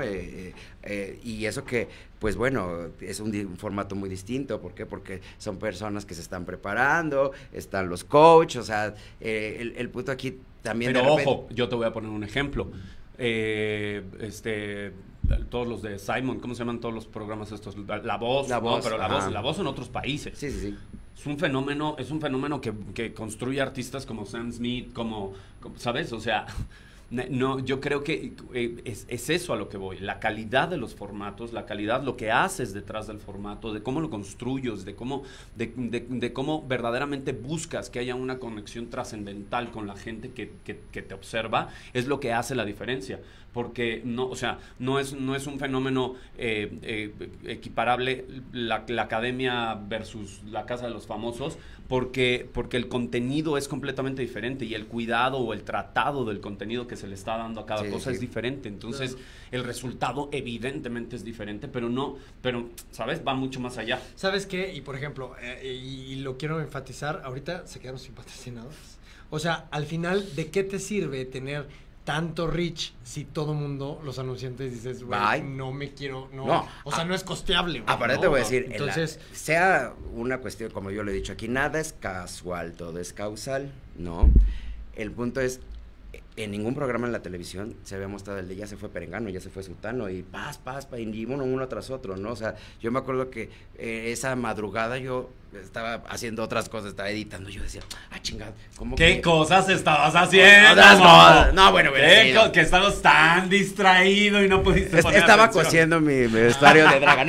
Y eso que, pues bueno, es un formato muy distinto, ¿por qué? Porque son personas que se están preparando, están los coaches, o sea, el punto aquí también Pero de repente- ojo, yo te voy a poner un ejemplo. Todos los de Simon, ¿cómo se llaman todos los programas estos? La Voz, La Voz, pero ajá. la voz en otros países. Sí, sí, sí. Es un fenómeno que construye artistas como Sam Smith, como ¿sabes? O sea, no, yo creo que es eso a lo que voy. La calidad de los formatos, la calidad, lo que haces detrás del formato, de cómo lo construyes, de cómo verdaderamente buscas que haya una conexión trascendental con la gente que te observa, es lo que hace la diferencia. Porque no, o sea, no es un fenómeno equiparable la academia versus la casa de los famosos, porque el contenido es completamente diferente, y el cuidado o el tratado del contenido que se le está dando a cada Sí, cosa sí. es diferente. Entonces, el resultado evidentemente es diferente, pero ¿sabes? Va mucho más allá. ¿Sabes qué? Y por ejemplo, y lo quiero enfatizar, ahorita se quedaron sin patrocinadores. O sea, al final, ¿de qué te sirve tener tanto reach si todo mundo, los anunciantes, dices, güey, Bye. no me quiero, no, No, o sea, no es costeable, güey, Aparte ¿no? te voy a decir, Entonces, sea una cuestión, como yo le he dicho aquí, nada es casual, todo es causal, ¿no? El punto es, en ningún programa en la televisión se había mostrado el de ya se fue Perengano, ya se fue Sutano, y y uno tras otro, ¿no? O sea, yo me acuerdo que esa madrugada yo estaba haciendo otras cosas, estaba editando, yo decía, chingada, ¿cómo ¿Qué que? cosas estabas haciendo? Otras cosas. No, bueno, hubiera sido. Que estabas tan distraído y no pudiste poner Estaba atención. cosiendo mi vestuario de draga.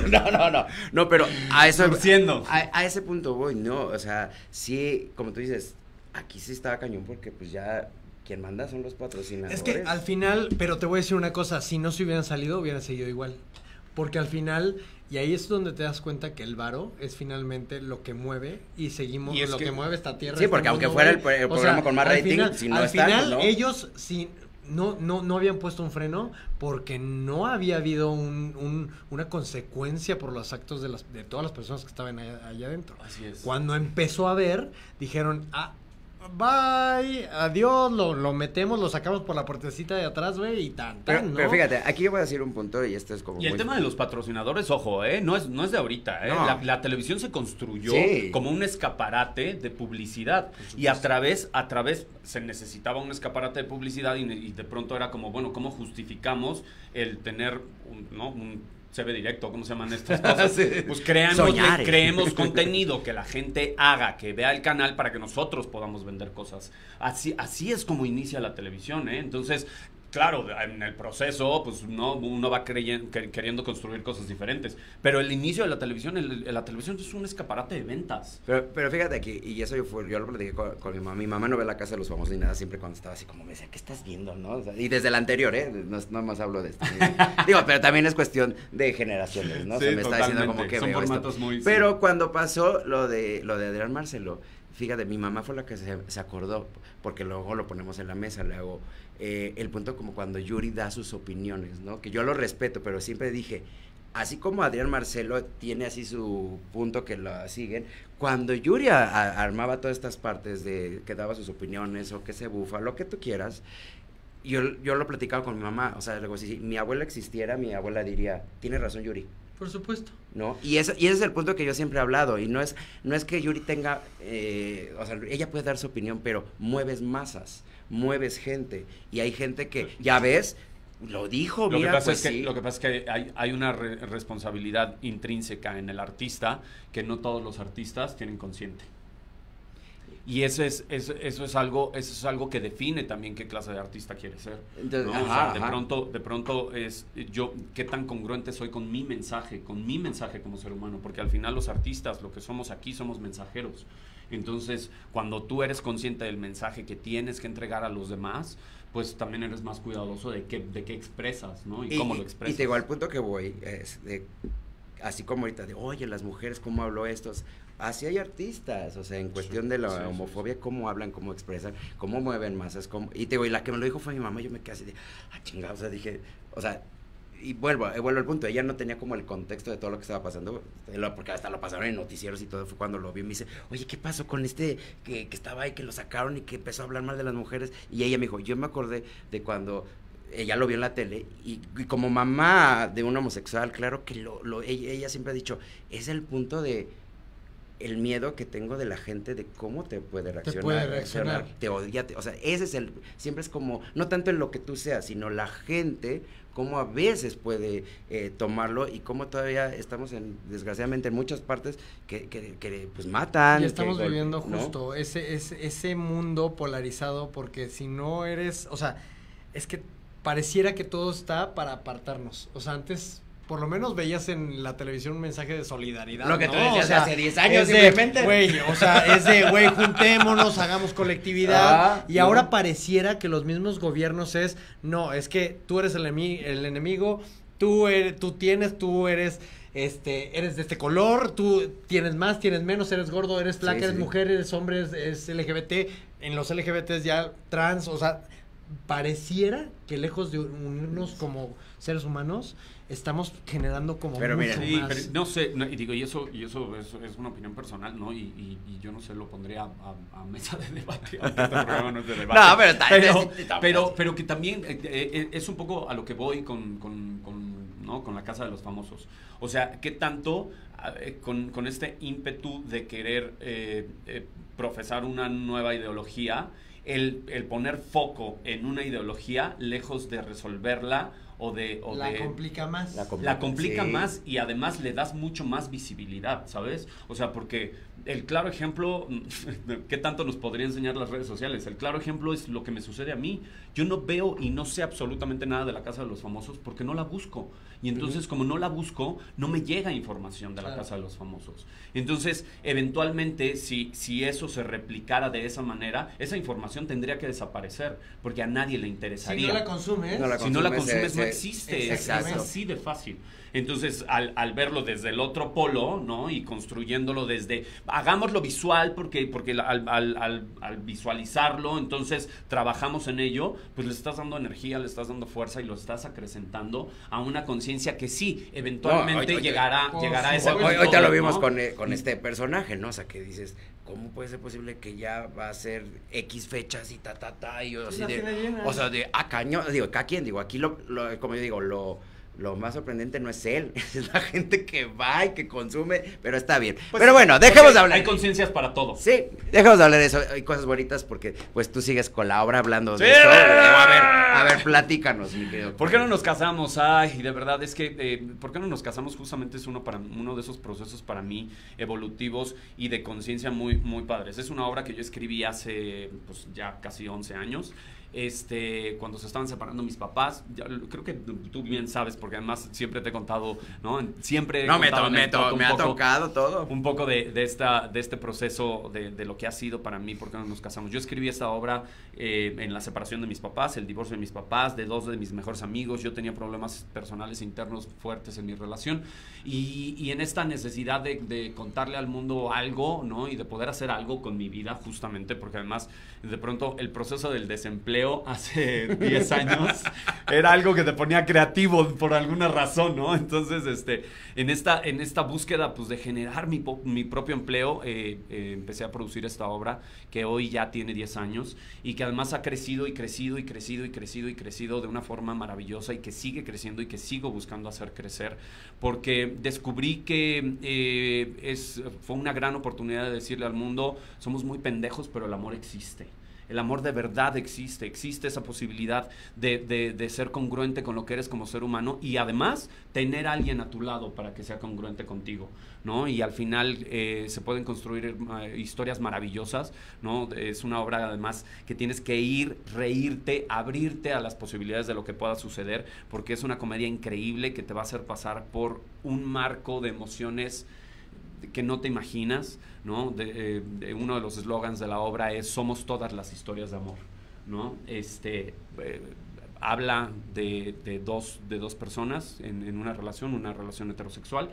No, pero a eso. Surciendo. A ese punto voy, no, o sea, sí, como tú dices, aquí sí estaba cañón porque pues ya quien manda son los patrocinadores. es que al final, pero te voy a decir una cosa, si no se hubieran salido, hubieran seguido igual. Porque al final, y ahí es donde te das cuenta que el varo es finalmente lo que mueve y seguimos, Y es lo que- que mueve esta tierra. Sí, porque este aunque mundo, fuera güey. el O programa sea, con más al rating, final, si no al están, final, pues, no. ellos no habían puesto un freno porque no había habido una consecuencia por los actos de todas las personas que estaban allá adentro. Así es. Cuando empezó a ver, dijeron, bye, adiós, lo metemos, lo sacamos por la puertecita de atrás, güey, y tan, ¿no? Pero fíjate, aquí yo voy a decir un punto y esto es como Y el muy- tema de los patrocinadores, ojo, no es de ahorita, No. La televisión se construyó Sí. como un escaparate de publicidad, y a través se necesitaba un escaparate de publicidad, y de pronto era como, bueno, ¿cómo justificamos el tener un CB directo? ¿Cómo se llaman estas cosas? Sí. Pues Soñar. creemos contenido que la gente haga, que vea el canal para que nosotros podamos vender cosas. Así es como inicia la televisión, Entonces, Claro, en el proceso, pues no, uno va queriendo construir cosas diferentes. Pero el inicio de la televisión, la televisión es un escaparate de ventas. Pero fíjate aquí, y eso yo lo platiqué con mi mamá. Mi mamá no ve La Casa de los Famosos ni nada, siempre cuando estaba así como me decía, ¿qué estás viendo, no? O sea, y desde la anterior, no más hablo de esto. Digo, pero también es cuestión de generaciones, ¿no? Sí, o sea, me está diciendo como que son veo formatos esto. muy... Pero sí. cuando pasó lo de Adrián Marcelo, fíjate, mi mamá fue la que se acordó, porque luego lo ponemos en la mesa, le hago el punto como cuando Yuri da sus opiniones, ¿no? Que yo lo respeto, pero siempre dije, así como Adrián Marcelo tiene así su punto que lo siguen, cuando Yuri armaba todas estas partes de que daba sus opiniones o que se bufa, lo que tú quieras, yo lo platicaba con mi mamá, o sea, luego, si mi abuela existiera, mi abuela diría, tiene razón Yuri. Por supuesto. ¿No? Y ese es el punto que yo siempre he hablado, y no es que Yuri tenga, o sea, ella puede dar su opinión, pero mueves masas, mueves gente, y hay gente que, ya ves, lo dijo, Lo mira, que pasa pues es que, sí. lo que pasa es que hay una responsabilidad intrínseca en el artista que no todos los artistas tienen consciente. Y eso es algo que define también qué clase de artista quiere ser. Entonces, ¿no? ajá, O sea, ajá. de pronto es yo qué tan congruente soy con mi mensaje como ser humano, porque al final los artistas, lo que somos aquí, somos mensajeros. Entonces, cuando tú eres consciente del mensaje que tienes que entregar a los demás, pues también eres más cuidadoso de qué expresas, ¿no? Y cómo lo expresas. Y te digo, al punto que voy, es de, así como ahorita, de, oye, las mujeres, ¿cómo habló estos? Así hay artistas, o sea, en cuestión de la homofobia, cómo hablan, cómo expresan, cómo mueven masas, y te digo, y la que me lo dijo fue mi mamá, yo me quedé así de, chingada, o sea, dije, o sea, y vuelvo al punto, ella no tenía como el contexto de todo lo que estaba pasando, porque hasta lo pasaron en noticieros y todo, fue cuando lo vi, me dice, oye, ¿qué pasó con que estaba ahí, que lo sacaron y que empezó a hablar mal de las mujeres? Y ella me dijo, yo me acordé de cuando ella lo vio en la tele, y como mamá de un homosexual, claro que ella siempre ha dicho, es el punto de el miedo que tengo de la gente de cómo te puede reaccionar. Te odia, o sea, ese es siempre es como, no tanto en lo que tú seas, sino la gente, cómo a veces puede tomarlo, y cómo todavía estamos desgraciadamente en muchas partes que pues matan. Y estamos viviendo ¿no? justo ese mundo polarizado, porque si no eres, o sea, es que pareciera que todo está para apartarnos. O sea, antes por lo menos veías en la televisión un mensaje de solidaridad. Lo que ¿no? tú decías o sea, hace 10 años, simplemente. Güey, o sea, es de, güey, juntémonos, hagamos colectividad. Y ahora pareciera que los mismos gobiernos no, es que tú eres el enemigo, tú eres eres de este color, tú tienes más, tienes menos, eres gordo, eres flaca, eres mujer, eres hombre, es LGBT, en los LGBTs ya trans, o sea, pareciera que lejos de unirnos como seres humanos, estamos generando como pero mucho mira, más. Pero no sé, y digo, y eso es una opinión personal, ¿no? Y yo no sé, lo pondría a mesa de debate, aunque este programa no es de debate. No, pero que también es un poco a lo que voy con La Casa de los Famosos. O sea, ¿qué tanto con este ímpetu de querer profesar una nueva ideología, el poner foco en una ideología lejos de resolverla complica más. La complica más, y además le das mucho más visibilidad, ¿sabes? O sea, porque el claro ejemplo, ¿qué tanto nos podría enseñar las redes sociales? El claro ejemplo es lo que me sucede a mí. Yo no veo y no sé absolutamente nada de La Casa de los Famosos porque no la busco. Y entonces, como no la busco, no me llega información de La Casa de los Famosos. Entonces, eventualmente, si eso se replicara de esa manera, esa información tendría que desaparecer, porque a nadie le interesaría. Si no la consumes, no existe. Es así de fácil. Entonces, al verlo desde el otro polo, ¿no? Y construyéndolo desde, hagámoslo visual, porque al visualizarlo, entonces trabajamos en ello, pues le estás dando energía, le estás dando fuerza y lo estás acrecentando a una conciencia que sí, eventualmente llegará a ese punto. Hoy te lo vimos, ¿no? con este personaje, ¿no? O sea, que dices, ¿cómo puede ser posible que ya va a ser X fechas y y yo así de, o sea, de cañón, digo, ¿a quién? Digo, aquí como yo digo, lo más sorprendente no es él, es la gente que va y que consume, pero está bien. Pues, pero bueno, dejemos de hablar. Hay conciencias para todo. Sí, dejemos de hablar de eso. Hay cosas bonitas porque pues tú sigues con la obra hablando de esto. A ver, platícanos, mi querido. ¿Por qué no nos casamos? Ay, de verdad, es que, ¿por qué no nos casamos? Justamente es uno de esos procesos para mí evolutivos y de conciencia muy, muy padres. Es una obra que yo escribí hace, pues, ya casi 11 años. cuando se estaban separando mis papás, creo que tú bien sabes, porque además siempre te he contado, ¿no? Siempre he contado me ha tocado todo. Un poco de este proceso de lo que ha sido para mí, porque nos casamos. Yo escribí esta obra en la separación de mis papás, el divorcio de mis papás, de 2 de mis mejores amigos. Yo tenía problemas personales internos fuertes en mi relación y en esta necesidad de contarle al mundo algo, ¿no? Y de poder hacer algo con mi vida, justamente, porque además de pronto el proceso del desempleo hace 10 años era algo que te ponía creativo por alguna razón, ¿no? Entonces, en esta búsqueda, pues, de generar mi propio empleo, empecé a producir esta obra que hoy ya tiene 10 años y que además ha crecido y crecido y crecido y crecido y crecido de una forma maravillosa y que sigue creciendo y que sigo buscando hacer crecer, porque descubrí que fue una gran oportunidad de decirle al mundo: somos muy pendejos, pero el amor existe. El amor de verdad existe esa posibilidad de ser congruente con lo que eres como ser humano y además tener a alguien a tu lado para que sea congruente contigo, ¿no? Y al final se pueden construir historias maravillosas, ¿no? Es una obra además que tienes que ir, reírte, abrirte a las posibilidades de lo que pueda suceder, porque es una comedia increíble que te va a hacer pasar por un marco de emociones que no te imaginas, ¿no? Uno de los eslogans de la obra es: somos todas las historias de amor, ¿no? Habla de dos personas en una relación heterosexual,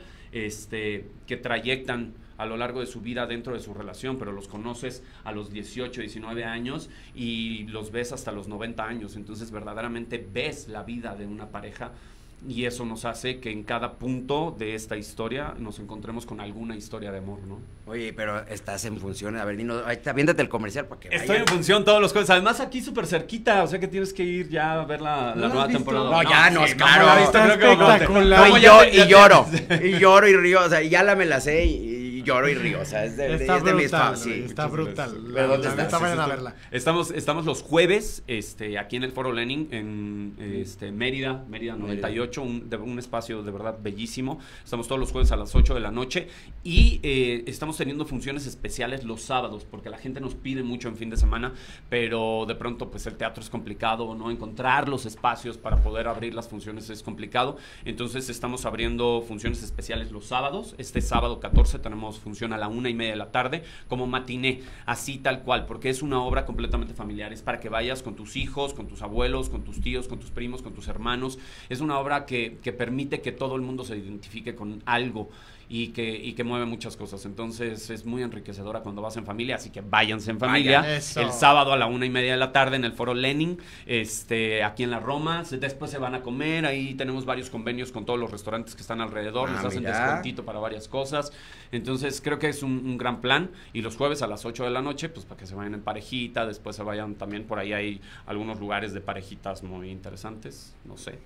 que trayectan a lo largo de su vida dentro de su relación, pero los conoces a los 18, 19 años y los ves hasta los 90 años. Entonces verdaderamente ves la vida de una pareja. Y eso nos hace que en cada punto de esta historia nos encontremos con alguna historia de amor, ¿no? Oye, pero estás en función, a ver, dinos, aviéntate el comercial para que vayan. Estoy en función todos los jueves, además aquí súper cerquita, o sea que tienes que ir ya a ver la nueva temporada. No, ya no, sí, claro. ¿cómo la viste? Creo que Espectacular. No, y lloro, y lloro y río, o sea, ya la me la sé y lloro y río, o sea, es de mis fans, sí. Está brutal. ¿Pero dónde estás? Neta, vayan a verla. Estamos los jueves, aquí en el Foro Lenin, en Mérida 98, un espacio de verdad bellísimo. Estamos todos los jueves a las 8 de la noche y estamos teniendo funciones especiales los sábados, porque la gente nos pide mucho en fin de semana, pero de pronto pues el teatro es complicado, ¿no? Encontrar los espacios para poder abrir las funciones es complicado. Entonces estamos abriendo funciones especiales los sábados. Este sábado 14 tenemos función a la 1:30 de la tarde como matiné, así tal cual, porque es una obra completamente familiar. Es para que vayas con tus hijos, con tus abuelos, con tus tíos, con tus primos, con tus hermanos. Es una obra que permite que todo el mundo se identifique con algo y que mueve muchas cosas. Entonces es muy enriquecedora cuando vas en familia, así que váyanse en familia. El sábado a la 1:30 de la tarde en el Foro Lenin, aquí en la Roma. Después se van a comer, ahí tenemos varios convenios con todos los restaurantes que están alrededor, les hacen descuentito para varias cosas. Entonces creo que es un gran plan. Y los jueves a las 8 de la noche, pues para que se vayan en parejita, después se vayan también por ahí, hay algunos lugares de parejitas muy interesantes, no sé.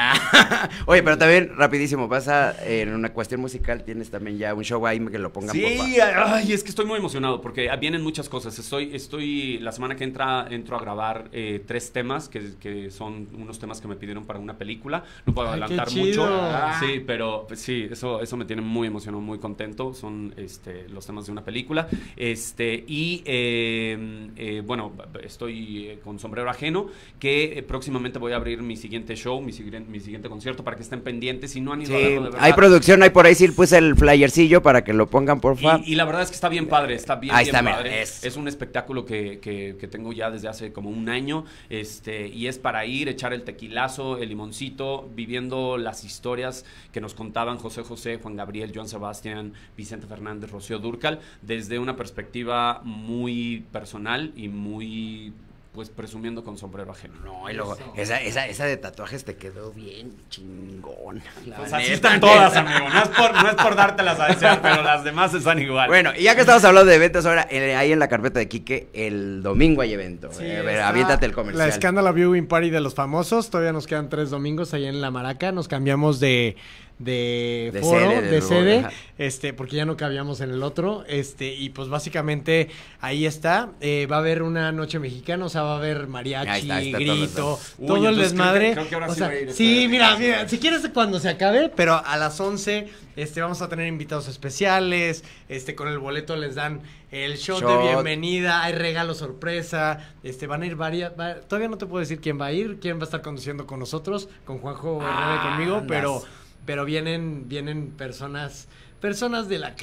Oye, pero también rapidísimo, pasa en una cuestión musical, tienes también ya un show ahí que lo pongan. Sí, ay, es que estoy muy emocionado porque vienen muchas cosas. Estoy la semana que entro a grabar 3 temas que son unos temas que me pidieron para una película. No puedo adelantar mucho. Sí, pero pues, sí, eso me tiene muy emocionado, muy contento. Son los temas de una película. Bueno, estoy con Sombrero Ajeno, que próximamente voy a abrir mi siguiente show, mi siguiente concierto, para que estén pendientes. Si no han ido a verlo, de verdad. Hay producción, hay por ahí, sí puse el flyercillo para que lo pongan, por favor. Y la verdad es que está bien padre, está bien padre. Mira, es un espectáculo que tengo ya desde hace como un año, y es para ir, echar el tequilazo, el limoncito, viviendo las historias que nos contaban José José, Juan Gabriel, Joan Sebastián, Vicente Fernández, Rocío Dúrcal, desde una perspectiva muy personal y muy, pues, presumiendo con Sombrero Ajeno. No, y luego, esa de tatuajes te quedó bien chingón. Pues así están todas, amigo. No es por dártelas a desear, pero las demás están igual. Bueno, y ya que estamos hablando de eventos, ahora ahí en la carpeta de Quique, el domingo hay evento. Sí, a ver, aviéntate el comercial. La Escándalo Viewing Party de los famosos. Todavía nos quedan 3 domingos ahí en La Maraca. Nos cambiamos de de Foro, de sede, ajá. Porque ya no cabíamos en el otro, y pues básicamente ahí está, va a haber una noche mexicana, o sea, va a haber mariachi, Ahí está, grito, Uy, todo el entonces desmadre, creo que ahora o sí sea, voy a ir a sí, estar- mira, si quieres cuando se acabe, pero a las 11, vamos a tener invitados especiales, con el boleto les dan el shot de bienvenida, hay regalo sorpresa, van a ir todavía no te puedo decir quién va a ir, quién va a estar conduciendo con nosotros, con Juanjo Bernabé conmigo, andas. pero vienen personas de la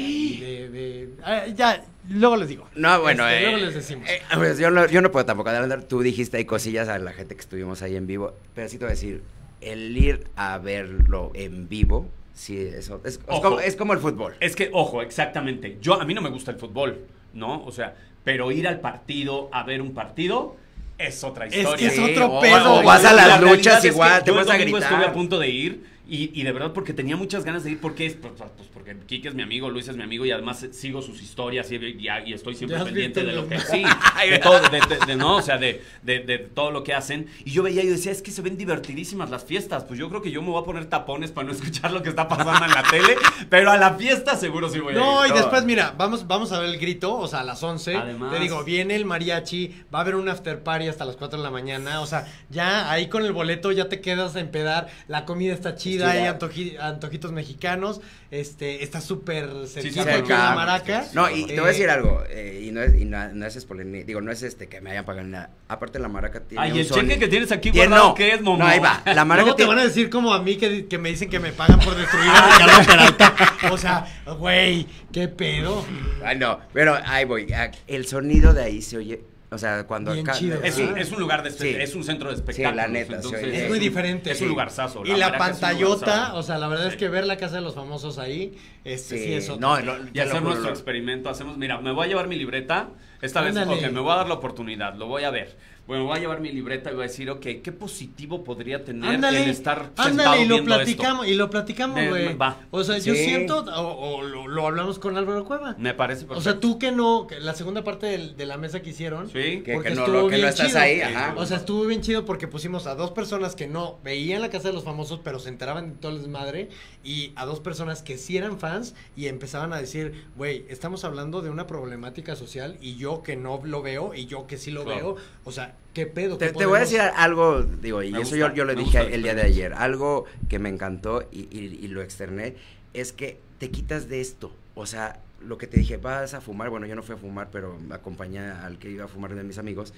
casilla, ya, luego les digo. No, bueno, luego les decimos. Pues yo no puedo tampoco adelantar. Tú dijiste hay cosillas a la gente que estuvimos ahí en vivo, pero sí te voy a decir, el ir a verlo en vivo, sí, eso es como el fútbol. Es que, ojo, exactamente. A mí no me gusta el fútbol, ¿no? O sea, pero ir al partido a ver un partido es otra historia. Es que es Sí, otro o- pedo. o vas a La las realidad luchas es que igual, te yo el vas a domingo gritar. estuve a punto de ir y de verdad porque tenía muchas ganas de ir porque porque Kike es mi amigo, Luis es mi amigo y además sigo sus historias y estoy siempre Ya has pendiente de visto lo que los- sí, de todo, no, o sea, de todo lo que hacen y yo veía y decía, es que se ven divertidísimas las fiestas, pues yo creo que yo me voy a poner tapones para no escuchar lo que está pasando en la tele, pero a la fiesta seguro sí voy a ir. No, y No. después, mira, vamos a ver el grito, o sea, a las 11. Además. Te digo, viene el mariachi, va a haber un after party hasta las 4 de la mañana. O sea, ya ahí con el boleto ya te quedas a empedar. La comida está chida, hay antojitos mexicanos. Está súper cerca sí, aquí en la Maraca. No, y te voy a decir algo, y no es spoiler, digo, no es que me hayan pagado nada. Aparte la Maraca tiene Ay, un el cheque sonido- que tienes aquí Tiene- guardado, no, ¿qué es, Momo? No, ahí va. La Maraca Luego te tiene- van a decir como a mí que me dicen que me pagan por destruir a Ricardo Peralta. O sea, güey, qué pedo. Ay, no, pero ahí voy. El sonido de ahí se oye, o sea, cuando Bien acá. chido, Es sí. un lugar de Sí. es un centro de espectáculos. la neta, entonces, sí, Es muy diferente. Es un lugarzazo. Y la Maraca es un pantallota, lugarzazo. o sea, la verdad es Sí. que ver la Casa de los Famosos ahí, sí es otro. No, Y te lo hacer juro, nuestro experimento, mira, me voy a llevar mi libreta, esta vez, Ándale. ok, me voy a dar la oportunidad, lo voy a ver. Bueno, voy a llevar mi libreta y voy a decir, ok, ¿qué positivo podría tener Ándale, el estar sentado ándale, y lo viendo platicamos, güey. Va. O sea, yo Sí. siento, o lo hablamos con Álvaro Cueva. Me parece perfecto. O sea, tú que no, que la segunda parte de la mesa que hicieron, Sí. Que porque no, estuvo que bien no estás chido. ahí, ajá. O sea, estuvo bien chido porque pusimos a dos personas que no veían la Casa de los Famosos, pero se enteraban de todo el desmadre, y a dos personas que sí eran fans y empezaban a decir, güey, estamos hablando de una problemática social y yo que no lo veo y yo que sí lo Claro. veo, o sea, ¿qué pedo? Te ¿Qué voy a podemos- decir algo, digo, y Me eso gusta, yo lo me dije gusta el día de experiencia. ayer, algo que me encantó y lo externé, es que te quitas de esto, o sea, lo que te dije, vas a fumar, bueno, yo no fui a fumar, pero me acompañé al que iba a fumar de mis amigos,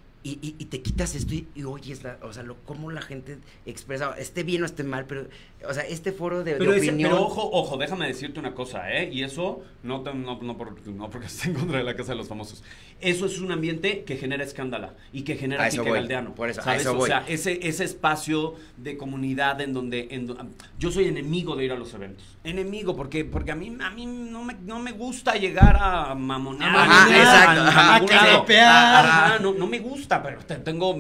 y te quitas esto y oyes, o sea, cómo la gente expresa, esté bien o esté mal, pero, o sea, este foro de opinión. Pero ojo, déjame decirte una cosa, y eso, no porque esté en contra de la Casa de los Famosos, eso es un ambiente que genera escándalo y que genera A eso pique voy, galdeano, por eso, a ¿sabes? eso O voy. sea, ese espacio de comunidad en donde yo soy enemigo de ir a los eventos, enemigo, porque a mí no me gusta llegar a mamonear, Ajá, exacto, ajá, a carepear. Ajá, no me gusta, pero tengo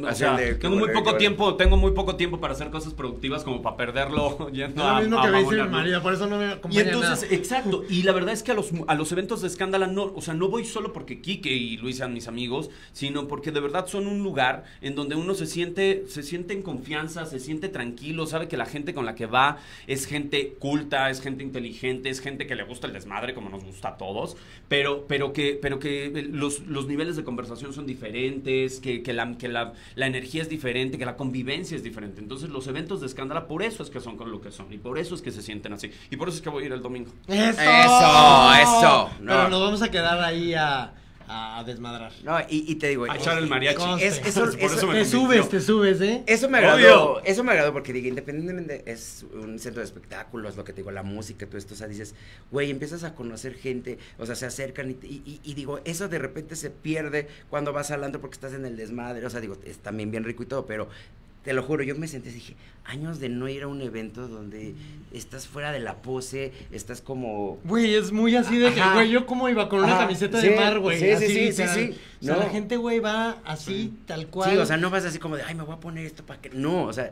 muy poco tiempo para hacer cosas productivas como para perderlo yendo Es lo mismo que me dice mi mamonear, ¿no? marido, por eso no me Y acompaña entonces, nada. exacto, y la verdad es que a los eventos de escándalo no, o sea, no voy solo porque Quique y Luis sean mis amigos, sino porque de verdad son un lugar en donde uno se siente en confianza, se siente tranquilo, sabe que la gente con la que va es gente culta, es gente inteligente, es gente que le gusta el desmadre como nos gusta a todos, pero que los niveles de conversación son diferentes, que la energía es diferente, que la convivencia es diferente. Entonces los eventos de escándalo por eso es que son con lo que son y por eso es que se sienten así y por eso es que voy a ir el domingo. ¡Eso! Eso, no. Pero nos vamos a quedar ahí a desmadrar. No, y te digo, A echar el mariachi. Conste. eso me Te subes, ¿eh? Eso me Obvio. agradó porque digo, independientemente es un centro de espectáculos, lo que te digo, la música, todo esto, o sea, dices, güey, empiezas a conocer gente, o sea, se acercan y digo, eso de repente se pierde cuando vas hablando porque estás en el desmadre, o sea, digo, es también bien rico y todo, pero te lo juro, yo me senté y dije, años de no ir a un evento donde estás fuera de la pose, estás como... Güey, es muy así de que, Ajá. güey, yo como iba con una Ajá, camiseta sí, de mar, güey. sí, así, sí, sí, literal. sí. O sea, No. la gente, güey, va así, tal cual. Sí, o sea, no vas así como de, ay, me voy a poner esto para que... No, o sea,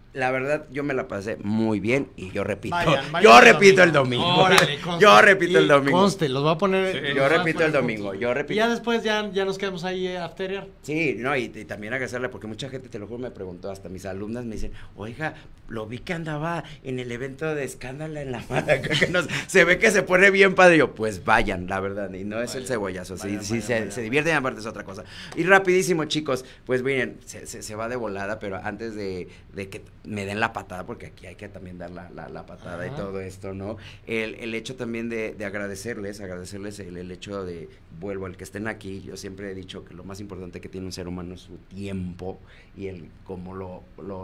la verdad, yo me la pasé muy bien y yo repito. Vayan Yo repito el domingo. Órale, conste. Yo repito el domingo. Conste, los voy a poner. Sí. los Yo voy a repito poner el domingo, juntos. yo repito. Y ya después ya nos quedamos ahí a afterear. Sí, no, y también agradecerle porque mucha gente, te lo juro, me preguntó, hasta mis alumnas me dicen, oiga, lo vi que andaba en el evento de Escándala en la Mata, se ve que se pone bien padre. Yo, pues vayan, la verdad, y no es el cebollazo, vayan, sí, vayan. se divierten, aparte es otra cosa. Y rapidísimo, chicos, pues miren, se va de volada, pero antes de que me den la patada, porque aquí hay que también dar la patada y Ajá. todo esto, ¿no? El hecho también de agradecerles el hecho de, vuelvo, el que estén aquí, yo siempre he dicho que lo más importante que tiene un ser humano es su tiempo y el cómo lo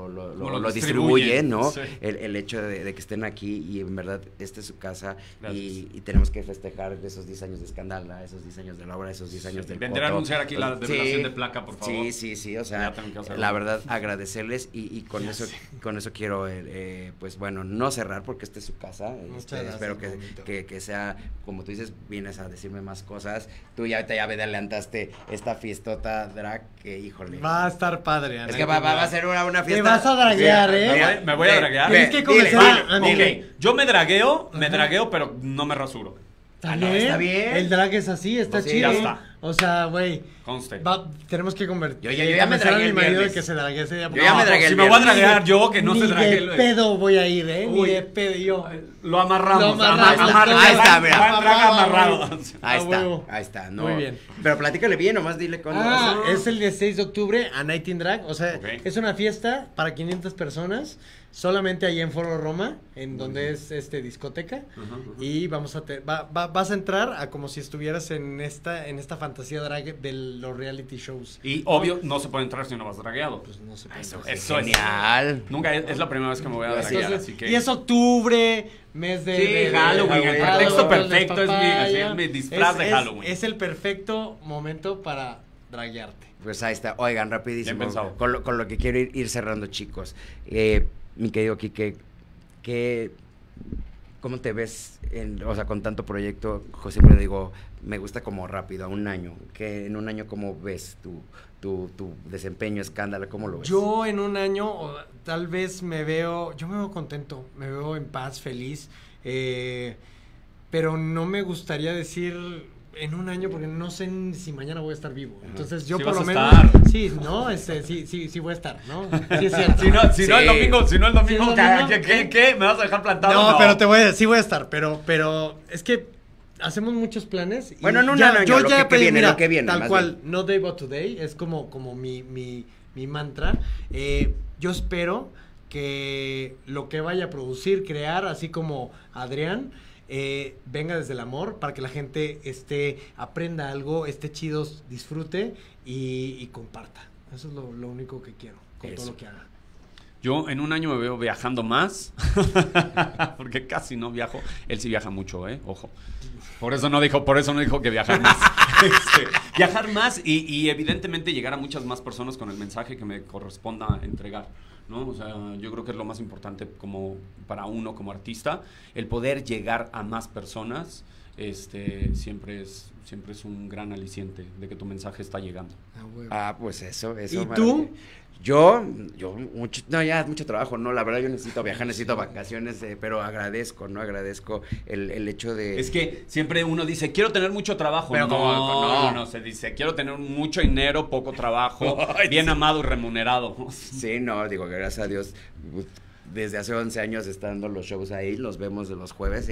distribuye, ¿no? Sí. El hecho de que estén aquí y en verdad esta es su casa y Gracias. tenemos que festejar esos 10 años de Escándala, esos 10 años de la obra, esos 10 años del Vendré a Coto. anunciar aquí la Sí, develación de placa, por favor. Sí, o sea, Ya tengo que hacerlo. la verdad agradecerles y con Ya eso sé. con eso quiero pues bueno, no cerrar porque esta es su casa. Muchas gracias, Espero bonito. que sea, como tú dices, vienes a decirme más cosas. Tú ya te adelantaste esta fiestota drag que, híjole. Va a estar padre, Es que va a ser una Te fiesta. vas a draguear, Sí, ¿eh? Me voy a draguear. Tienes que Dile, comenzar dile, a- dile. Ok, yo me dragueo, pero no me rasuro. ¿Está no, bien? está bien. El drag es así, está Sí, chido. ya está. O sea, güey, Conste. tenemos que convertir. Yo ya me convencer a dragué mi el marido de viernes. que se drague ese día. Yo ya me dragué Si el me voy a viernes. draguear yo, que no Ni se drague. de pedo voy a ir, ¿eh? Ni Uy. de pedo yo. Lo amarramos. Lo amarramos, ahí está, mira. Va drag amarrado. A huevo. Ahí está, no. Muy bien. Pero platícale bien, nomás dile cuándo va a ser. Es el 16 de octubre a Night in Drag. O sea, Ok. es una fiesta para 500 personas. Solamente ahí en Foro Roma, en donde es discoteca. Y vamos a vas a entrar a como si estuvieras en esta fantasía drag de los reality shows. Y obvio, no se puede entrar si no vas dragueado. Pues no se puede Eso entrar. Eso es. genial. Nunca es la primera vez que me voy a Entonces, draguear, así que. Y es octubre, mes de... Sí, Halloween, el Halloween, pretexto Halloween, perfecto es mi- papaya. así es mi disfraz de Halloween. Es el perfecto momento para draguearte. Pues ahí está. Oigan, rapidísimo. Bien pensado. Con lo que quiero ir cerrando, chicos. Mi querido Quique, ¿cómo te ves o sea, con tanto proyecto? Siempre digo, me gusta como rápido, a un año. Que en un año, ¿cómo ves tu desempeño, Escándalo? ¿Cómo lo ves? Yo en un año, tal vez yo me veo contento, me veo en paz, feliz, pero no me gustaría decir en un año porque no sé si mañana voy a estar vivo. Ajá. Entonces yo Sí por vas lo a menos, estar. sí, ¿no? Sí voy a estar, ¿no? Sí es cierto. Si no el Sí. domingo, Si no el domingo, ¿qué? ¿Me vas a dejar plantado? No, pero sí voy a estar, pero es que hacemos muchos planes. Y Bueno, en un ya, año, yo lo ya que pedí, viene, mira, lo que viene, tal más cual, bien. no day but today, es como mi mantra. Yo espero que lo que vaya a producir, crear, así como Adrián, venga desde el amor para que la gente aprenda algo, esté chido, disfrute y comparta. Eso es lo único que quiero con todo Eso. lo que haga. Yo en un año me veo viajando más, porque casi no viajo. Él sí viaja mucho, ojo. Por eso no dijo que viajar más. Viajar más y evidentemente llegar a muchas más personas con el mensaje que me corresponda entregar, ¿no? O sea, yo creo que es lo más importante como para uno como artista, el poder llegar a más personas, siempre es un gran aliciente de que tu mensaje está llegando. Pues eso. ¿Y tú? Yo, mucho trabajo, no, la verdad yo necesito viajar, necesito vacaciones, pero agradezco el hecho de... Es que siempre uno dice, quiero tener mucho trabajo. Pero no, se dice, quiero tener mucho dinero, poco trabajo, Ay, bien sí. amado y remunerado. Sí, no, digo que gracias a Dios, desde hace 11 años estando los shows ahí, los vemos de los jueves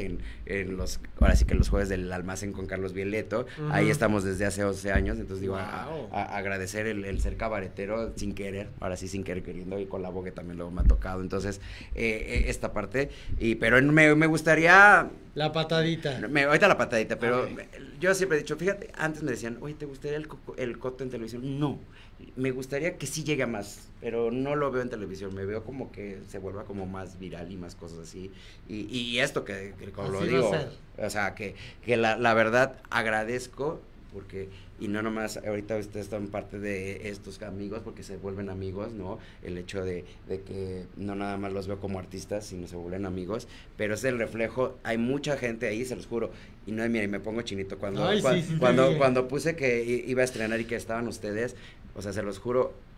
ahora sí que los jueves del almacén con Carlos Vieleto, ahí estamos desde hace 11 años, entonces digo, Wow. agradecer el ser cabaretero sin querer, ahora sí sin querer queriendo, y con la voz que también luego me ha tocado, entonces, esta parte, pero me gustaría... La patadita. Ahorita la patadita, pero Ok. yo siempre he dicho, fíjate, antes me decían, oye, ¿te gustaría el Coto en televisión? No, me gustaría que sí llegue a más, pero no lo veo en televisión, me veo como que se vuelva como más viral y más cosas así, y esto que como lo Así digo, va a ser. o sea, que la verdad agradezco, porque, y no nomás, ahorita ustedes están parte de estos amigos, porque se vuelven amigos, ¿no? El hecho de que no nada más los veo como artistas, sino se vuelven amigos, pero es el reflejo, hay mucha gente ahí, se los juro, y no, mira, y me pongo chinito cuando, Ay, sí, sí te cuando, dije. cuando puse que iba a estrenar y que estaban ustedes, o sea, se los juro,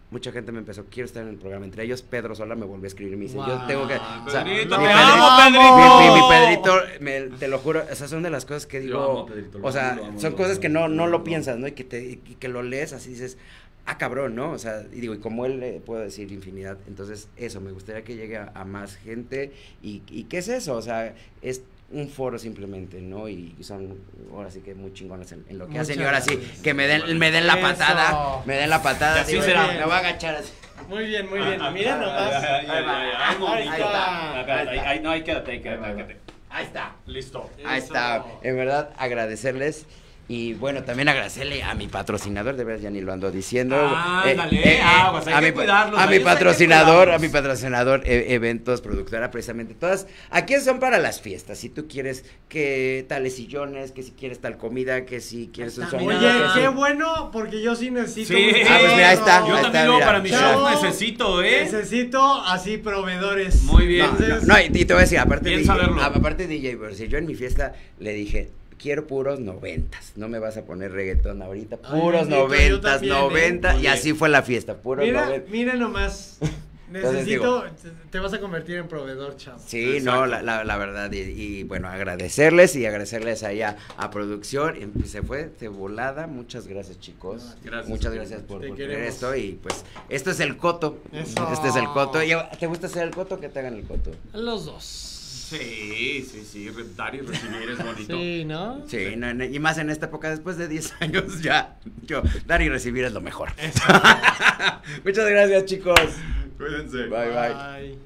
mucha gente me empezó, quiero estar en el programa. Entre ellos, Pedro Sola me volvió a escribir y me dice, Wow. yo tengo que... O sea, Pedrito, mi te Pedrito- amo, mi Pedrito. Pedrito, te lo juro, esas son de las cosas que Lo digo, amo, Pedrito, lo o sea, amo, son lo cosas amo, que no lo lo amo. piensas, ¿no? Y que lo lees así dices, ah, cabrón, ¿no? O sea, y digo, y como él puedo decir infinidad, entonces eso, me gustaría que llegue a más gente y ¿qué es eso? O sea, es un foro simplemente, ¿no? Y son ahora sí que muy chingones en lo que Muchas hacen y ahora sí, gracias. que me den la Eso. patada, me den la patada, Y así digo, será. me voy a agachar así. Muy bien, muy bien. Mira nomás. Ahí está. Ahí, no, ahí quédate, quédate. Ahí está. Listo. Ahí Eso. está. En verdad, agradecerles. Y bueno, también agradecerle a mi patrocinador, de verdad ya ni lo ando diciendo. Ándale, aguas, hay que cuidarlos, a mi ellos hay que patrocinador, cuidarlos. Eventos, productora, precisamente. Todas, aquí son para las fiestas. Si tú quieres que tales sillones, que si quieres tal comida, que si quieres un sonido. Oye, que qué si- bueno, porque yo sí necesito. Sí. un Ah, pues mira, ahí está. Yo Ahí también luego mira. para mi Chavo, show necesito, Necesito así proveedores. Muy bien. No, y te voy a decir, aparte Bien DJ, saberlo. aparte DJ, pero si yo en mi fiesta le dije, quiero puros 90s, no me vas a poner reggaetón ahorita, Ay, puros bendito, yo 90s, también, 90, Muy y bien. así fue la fiesta, puros Mira, 90. mira nomás. Entonces Necesito, te vas a convertir en proveedor, chavo. Sí, Exacto. no, la verdad, y bueno, agradecerles allá a producción, y se fue de volada, muchas gracias chicos, Gracias. muchas gracias por Te tener queremos. esto, y pues, esto es el coto, Eso. este es el coto, ¿te gusta hacer el coto? Que te hagan el coto. Los dos. Sí, dar y recibir es bonito. Sí, ¿no? Sí, y más en esta época, después de 10 años, ya, dar y recibir es lo mejor. Muchas gracias, chicos. Cuídense. Bye, bye. Bye.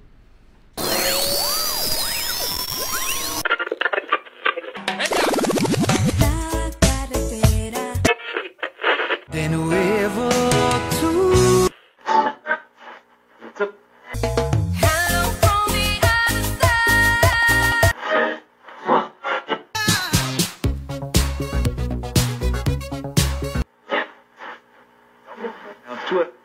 La carretera. De nuevo tú. Hello from the other side. Now to it.